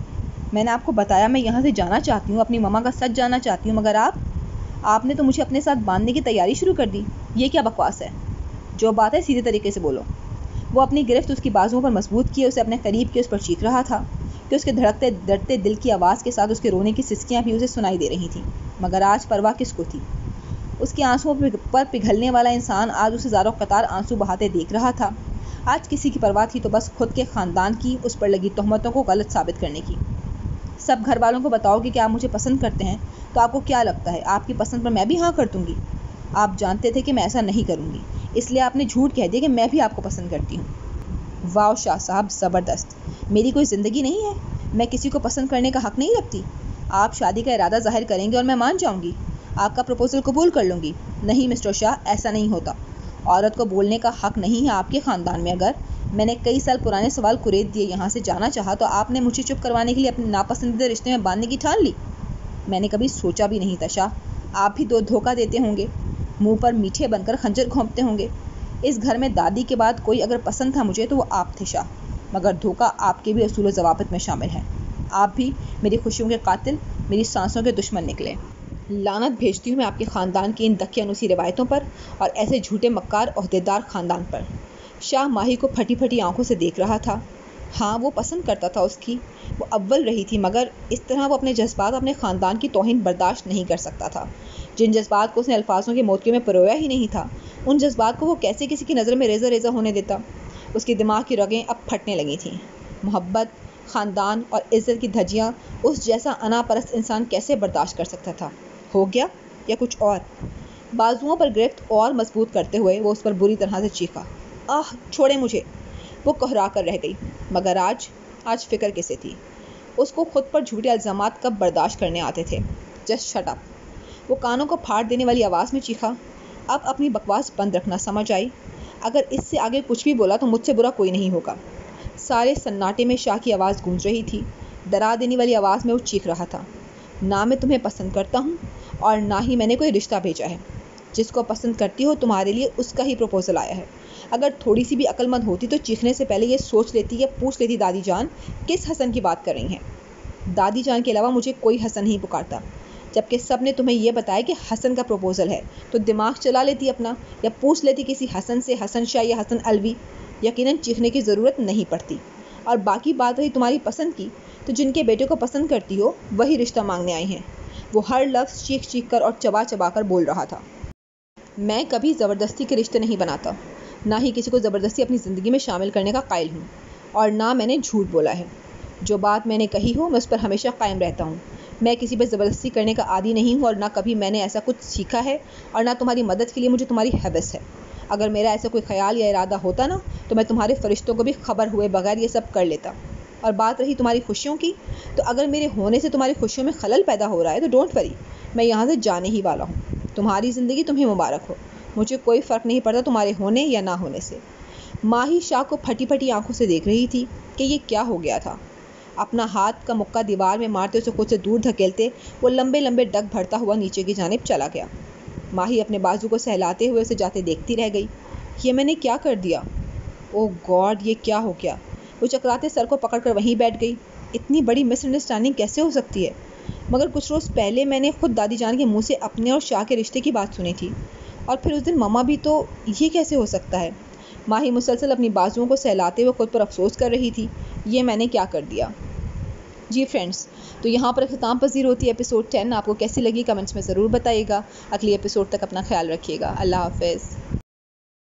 میں نے آپ کو بتایا میں یہاں سے جانا چاہتی ہوں، اپنی ماما کا سچ جاننا چاہتی ہوں، مگر آپ نے تو مجھے اپنے ساتھ باندھنے کی تیاری شروع کر دی۔ یہ کیا بکواس ہے؟ جو بات ہے سیدھے طریقے سے بولو۔ وہ اپنی گرفت اس کی بازوؤں پر مضبوط کیے اسے اپنے قریب کے اس پر چیخ رہا تھا کہ اس کے دھڑکتے ڈرتے دل کی آواز کے ساتھ اس کے رونے کی سسکیاں بھی اسے سنائی دے رہی تھیں، مگر آج پرواہ کس کو تھی؟ اس کے آنسوؤں پر پگھلنے والا انسان آج اسے زاروں قطار آنسو بہاتے دیکھ رہا تھا۔ آج کسی کی پرواہ تھی تو بس خود کے خاندان کی، اس پر لگی تہمتوں کو غلط ثابت کرنے کی۔ سب گھر والوں کو بتاؤ کہ آپ مجھے پسند کرتے ہیں تو آپ کو کیا لگتا ہے آپ کی پسند پر میں بھی ہاں کر دوں گی؟ آپ جانتے تھے کہ میں ایسا نہیں کروں گی، اس لیے آپ نے جھوٹ کہہ دیا کہ میں بھی آپ کو پسند کرتی ہوں۔ واؤ شاہ صاحب، زبردست! میری کوئی زندگی نہیں ہے؟ میں کسی کو پسند کرنے کا حق نہیں رکھتی؟ آپ شادی کا ارادہ ظاہر کریں گے اور میں مان جاؤں گی، آپ کا پروپوزل قبول کر لوں گی؟ نہیں مسٹر شاہ، ایسا نہیں ہوتا۔ عورت کو بولنے کا حق نہیں ہے آپ کے خاندان میں۔ اگر میں نے کئی سال پرانے سوال کریت دیے یہاں سے جانا چاہا تو آپ نے مجھے چپ کروانے کے لیے اپنے ناپسندیدہ رشتے میں باندھنے کی ٹھان لی۔ میں نے کبھی سوچا بھی نہیں تھا شاہ، آپ بھی دھوکہ دیتے ہوں گے، منہ پر میٹھے بن کر خنجر گھونپتے ہوں گے۔ اس گھر میں دادی کے بعد کوئی اگر پسند تھا مجھے تو وہ آپ تھے شاہ، مگر دھوکہ آپ کے بھی اصول و ضوابط میں شامل ہے۔ آپ بھی میری خوشیوں کے قاتل، میری سانسوں کے دشمن نکلے۔ لعنت بھیجتی ہوں میں آپ کے خاندان کی ان دقیانوسی روایتوں پر اور ایسے جھوٹے مکار عہدیدار خاندان پر۔ شاہ ماہی کو پھٹی پھٹی آنکھوں سے دیکھ رہا تھا۔ ہاں وہ پسند کرتا تھا اس کی، وہ اول رہی تھی، مگر اس طرح وہ اپنے جذبات اپنے خاندان کی توہین برداشت نہیں کر سکتا تھا۔ جن جذبات کو اس نے الفاظوں کے موتیوں میں پرویا ہی نہیں تھا، ان جذبات کو وہ کیسے کسی کی نظر میں ریزہ ریزہ ہونے دیتا؟ اس کی دماغ کی رگیں اب پھٹنے لگی تھیں۔ محبت، خاندان اور عزت کی دھجیاں اس جیسا انا پرست انسان کیسے برداشت کر سکتا تھا؟ ہو گیا یا کچھ اور؟ بازوؤں پر گرفت اور مضبوط کرتے ہوئے وہ اس پر بری طرح سے چیخا، آہ چھوڑے مجھے! وہ کہرا کر رہ گئی، مگر آج فکر کسے تھی؟ اس کو خود پر جھوٹے الزامات کب برداشت کرنے آتے تھے؟ Just shut up! وہ کانوں کو پھاڑ دینے والی آواز میں چیخا، اب اپنی بکواس بند رکھنا، سمجھ آئی؟ اگر اس سے آگے کچھ بھی بولا تو مجھ سے برا کوئی نہیں ہوگا۔ سارے سناٹے میں شاہ کی آواز گونج رہی تھی، ڈرا دینے والی آواز میں وہ چیخ رہا تھا، نہ میں تمہیں پسند کرتا ہوں اور نہ ہی میں نے کوئی رشتہ بھیجا ہے۔ جس کو پسند کرتی ہو تمہارے لیے اس کا ہی پروپوزل آیا ہے۔ اگر تھوڑی سی بھی عقل مند ہوتی تو چیخنے سے پہلے یہ سوچ لیتی یا پوچھ لیتی دادی جان کس حسن کی بات کر رہی ہیں؟ دادی جان کے علاوہ مجھے کوئی حسن نہیں پکارتا، جبکہ سب نے تمہیں یہ بتایا کہ حسن کا پروپوزل ہے تو دماغ چلا لیتی اپنا، یا پوچھ لیتی کسی حسن سے، حسن شاہ یا حسن الوی۔ یقیناً چیخنے کی ضرورت نہیں پڑتی۔ اور باقی بات رہی تمہاری پسند کی، تو جن کے بیٹے کو پسند کرتی ہو وہی رشتہ مانگنے آئی ہیں۔ وہ ہر لفظ چیخ چیخ کر اور چبا چبا کر بول رہا تھا۔ میں کبھی زبردستی کے رشتے نہیں بناتا، نہ ہی کسی کو زبردستی اپنی زندگی میں شامل کرنے کا قائل ہوں، اور نہ میں نے جھوٹ بولا ہے۔ جو بات میں نے کہی ہو میں اس پر ہمیشہ قائم رہتا ہوں۔ میں کسی پر زبردستی کرنے کا عادی نہیں ہوں، اور نہ کبھی میں نے ایسا کچھ سیکھا ہے، اور نہ تمہاری مدد کے لیے مجھے تمہاری حوث ہے۔ اگر میرا ایسا کوئی خیال یا ارادہ ہوتا نا تو میں تمہارے فرشتوں کو بھی خبر ہوئے بغیر یہ سب کر لیتا۔ اور بات رہی تمہاری خوشیوں کی، تو اگر میرے ہونے سے تمہاری خوشیوں میں خلل پیدا ہو رہا ہے تو ڈونٹ وری، میں یہاں سے جانے ہی والا ہوں۔ تمہاری زندگی تمہیں مبارک ہو، مجھے کوئی فرق نہیں پڑتا تمہارے ہونے یا نہ ہونے سے۔ ماہی شاہ کو پھٹی پھٹی آنکھوں سے دیکھ رہی تھی کہ یہ کیا ہو گیا تھا۔ اپنا ہاتھ کا مکہ دیوار میں مارتے اسے خود سے دور دھکیلتے وہ لمبے لمبے ڈگ بھرتا ہوا نیچے کی جانب چلا گیا۔ ماہی اپنے بازو کو سہلاتے ہوئے اسے جاتے دیکھتی رہ گئی۔ یہ میں نے کیا کر دیا؟ اوہ گاڈ، یہ کیا ہو گیا؟ وہ چکراتے سر کو پکڑ کر وہیں بیٹھ گئی۔ اتنی بڑی مس انڈرسٹینڈنگ کیسے ہو سکتی ہے؟ مگر کچھ روز پہلے میں نے خود دادی جان کے منہ سے اپنے اور شاہ کے رشتے کی بات سنی تھی، اور پھر اس دن ماما بھی، تو یہ کیسے ہو سکتا ہے؟ ماہی مسلسل اپنی بازوؤں کو سہلاتے ہوئے خود پر افسوس کر رہی تھی، یہ میں نے کیا کر دیا؟ جی فرینڈس، تو یہاں پر اختتام پذیر ہوتی ہے ایپیسوڈ 10۔ آپ کو کیسی لگی کمنٹس میں ضرور بتائیے گا۔ اگلی ایپیسوڈ تک اپنا خیال رکھیے گا۔ اللہ حافظ۔